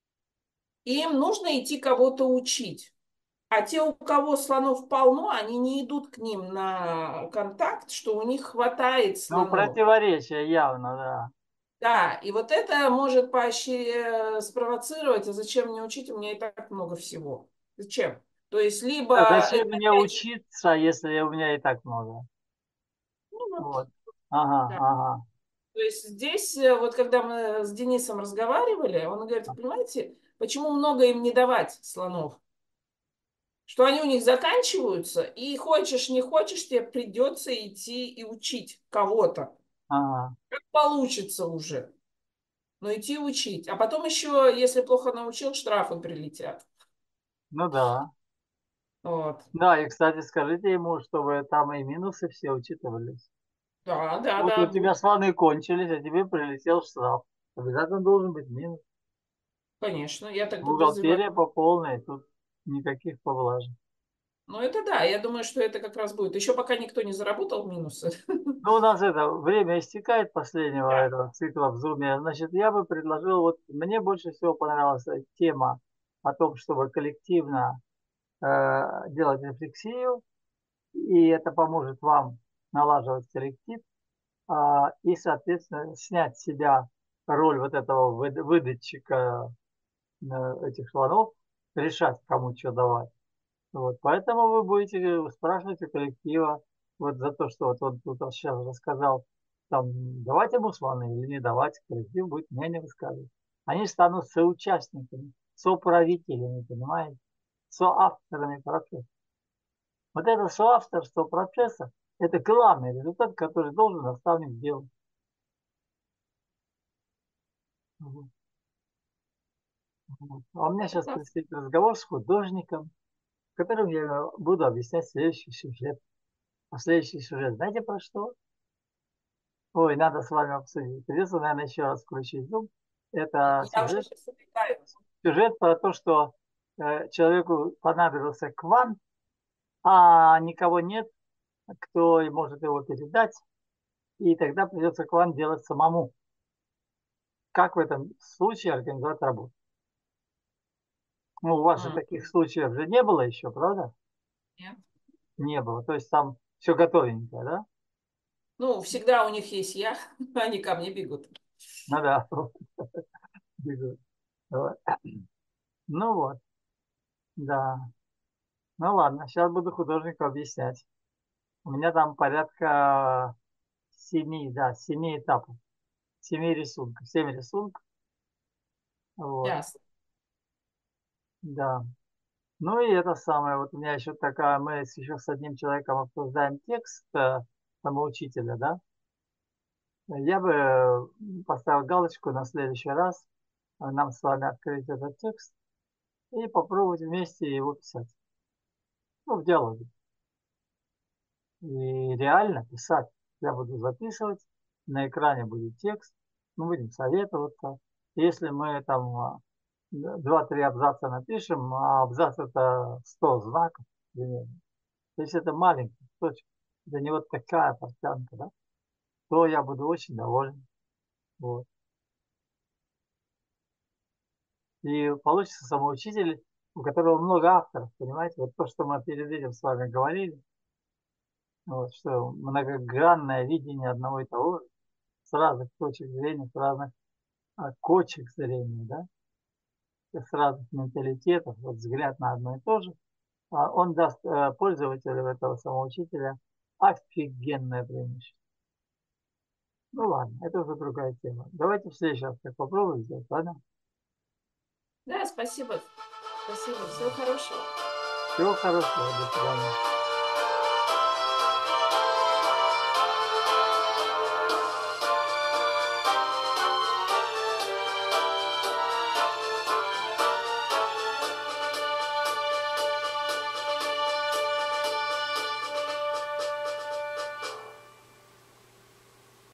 и им нужно идти кого-то учить. А те, у кого слонов полно, они не идут к ним на контакт, что у них хватает Ну, слонов. противоречие явно, да. Да, и вот это может поощря- спровоцировать, а зачем мне учить, у меня и так много всего. Зачем? То есть, либо А это зачем мне опять же, учиться, если у меня и так много? ну вот, Вот. Ага, да. ага. То есть здесь, э, вот когда мы с Денисом разговаривали, он говорит, понимаете, почему много им не давать слонов? Что они у них заканчиваются, и хочешь, не хочешь, тебе придется идти и учить кого-то. Ага. Как получится уже. Но идти учить. А потом еще, если плохо научил, штрафы прилетят. Ну да. Вот. Да, и, кстати, скажите ему, чтобы там и минусы все учитывались. Да, да, Вот да, у тебя будет. слоны кончились, а тебе прилетел штраф. Обязательно должен быть минус. Конечно, я так подозреваю. Бухгалтерия по полной, тут никаких поблажек. Ну, это да, я думаю, что это как раз будет. Еще пока никто не заработал минусы. Ну, у нас это время истекает последнего Да. этого цикла в Зуме. Значит, я бы предложил, вот мне больше всего понравилась э, тема о том, чтобы коллективно э, делать рефлексию, и это поможет вам налаживать коллектив, а, и, соответственно, снять с себя роль вот этого выд- выдатчика э, этих слонов, решать, кому что давать. Вот, поэтому вы будете спрашивать у коллектива вот за то, что вот он тут сейчас рассказал, там, давать ему слоны или не давать, коллектив будет мнение высказывать. Они станут соучастниками, соправителями, понимаете, соавторами процесса. Вот это соавторство процесса – это главный результат, который должен наставник сделать. Вот. Вот. А у меня сейчас Да. предстоит разговор с художником, в котором я буду объяснять следующий сюжет. А следующий сюжет, знаете про что? Ой, надо с вами обсудить. Придется, наверное, еще раз включить Zoom. Это Я уже сюжет, сейчас увлекаю. сюжет про то, что э, человеку понадобился квант, а никого нет, кто и может его передать, и тогда придется квант делать самому. Как в этом случае организовать работу? Ну, у вас же М, таких случаев же не было еще, правда? нет. Не было. То есть там все готовенькое, да? Ну, всегда у них есть я, они ко мне бегут. Ну да. Ну вот, да. Ну ладно, сейчас буду художнику объяснять. У меня там порядка семи, да, семи этапов, семи рисунков, семь рисунков. Вот, Ясно. да. Ну и это самое, вот у меня еще такая, мы с- еще с одним человеком обсуждаем текст э, самоучителя, да. Я бы э, поставил галочку на следующий раз, э, нам с вами открыть этот текст и попробовать вместе его писать. Ну, в диалоге. И реально писать. Я буду записывать, на экране будет текст, мы будем советоваться. Если мы там а, два-три абзаца напишем, а абзац это сто знаков примерно. То есть это маленький кусочек, это не вот такая портянка, да, то я буду очень доволен. Вот. И получится самоучитель, у которого много авторов, понимаете, вот то, что мы перед этим с вами говорили, вот, что многогранное видение одного и того же, с разных точек зрения, с разных а, кочек зрения, да, с разных менталитетов, вот взгляд на одно и то же, а, он даст э, пользователю этого самоучителя офигенное преимущество. Ну ладно, это уже другая тема. Давайте в следующий раз так попробуем сделать, ладно? Да, спасибо. Спасибо. Всего хорошего. Всего хорошего, до свидания.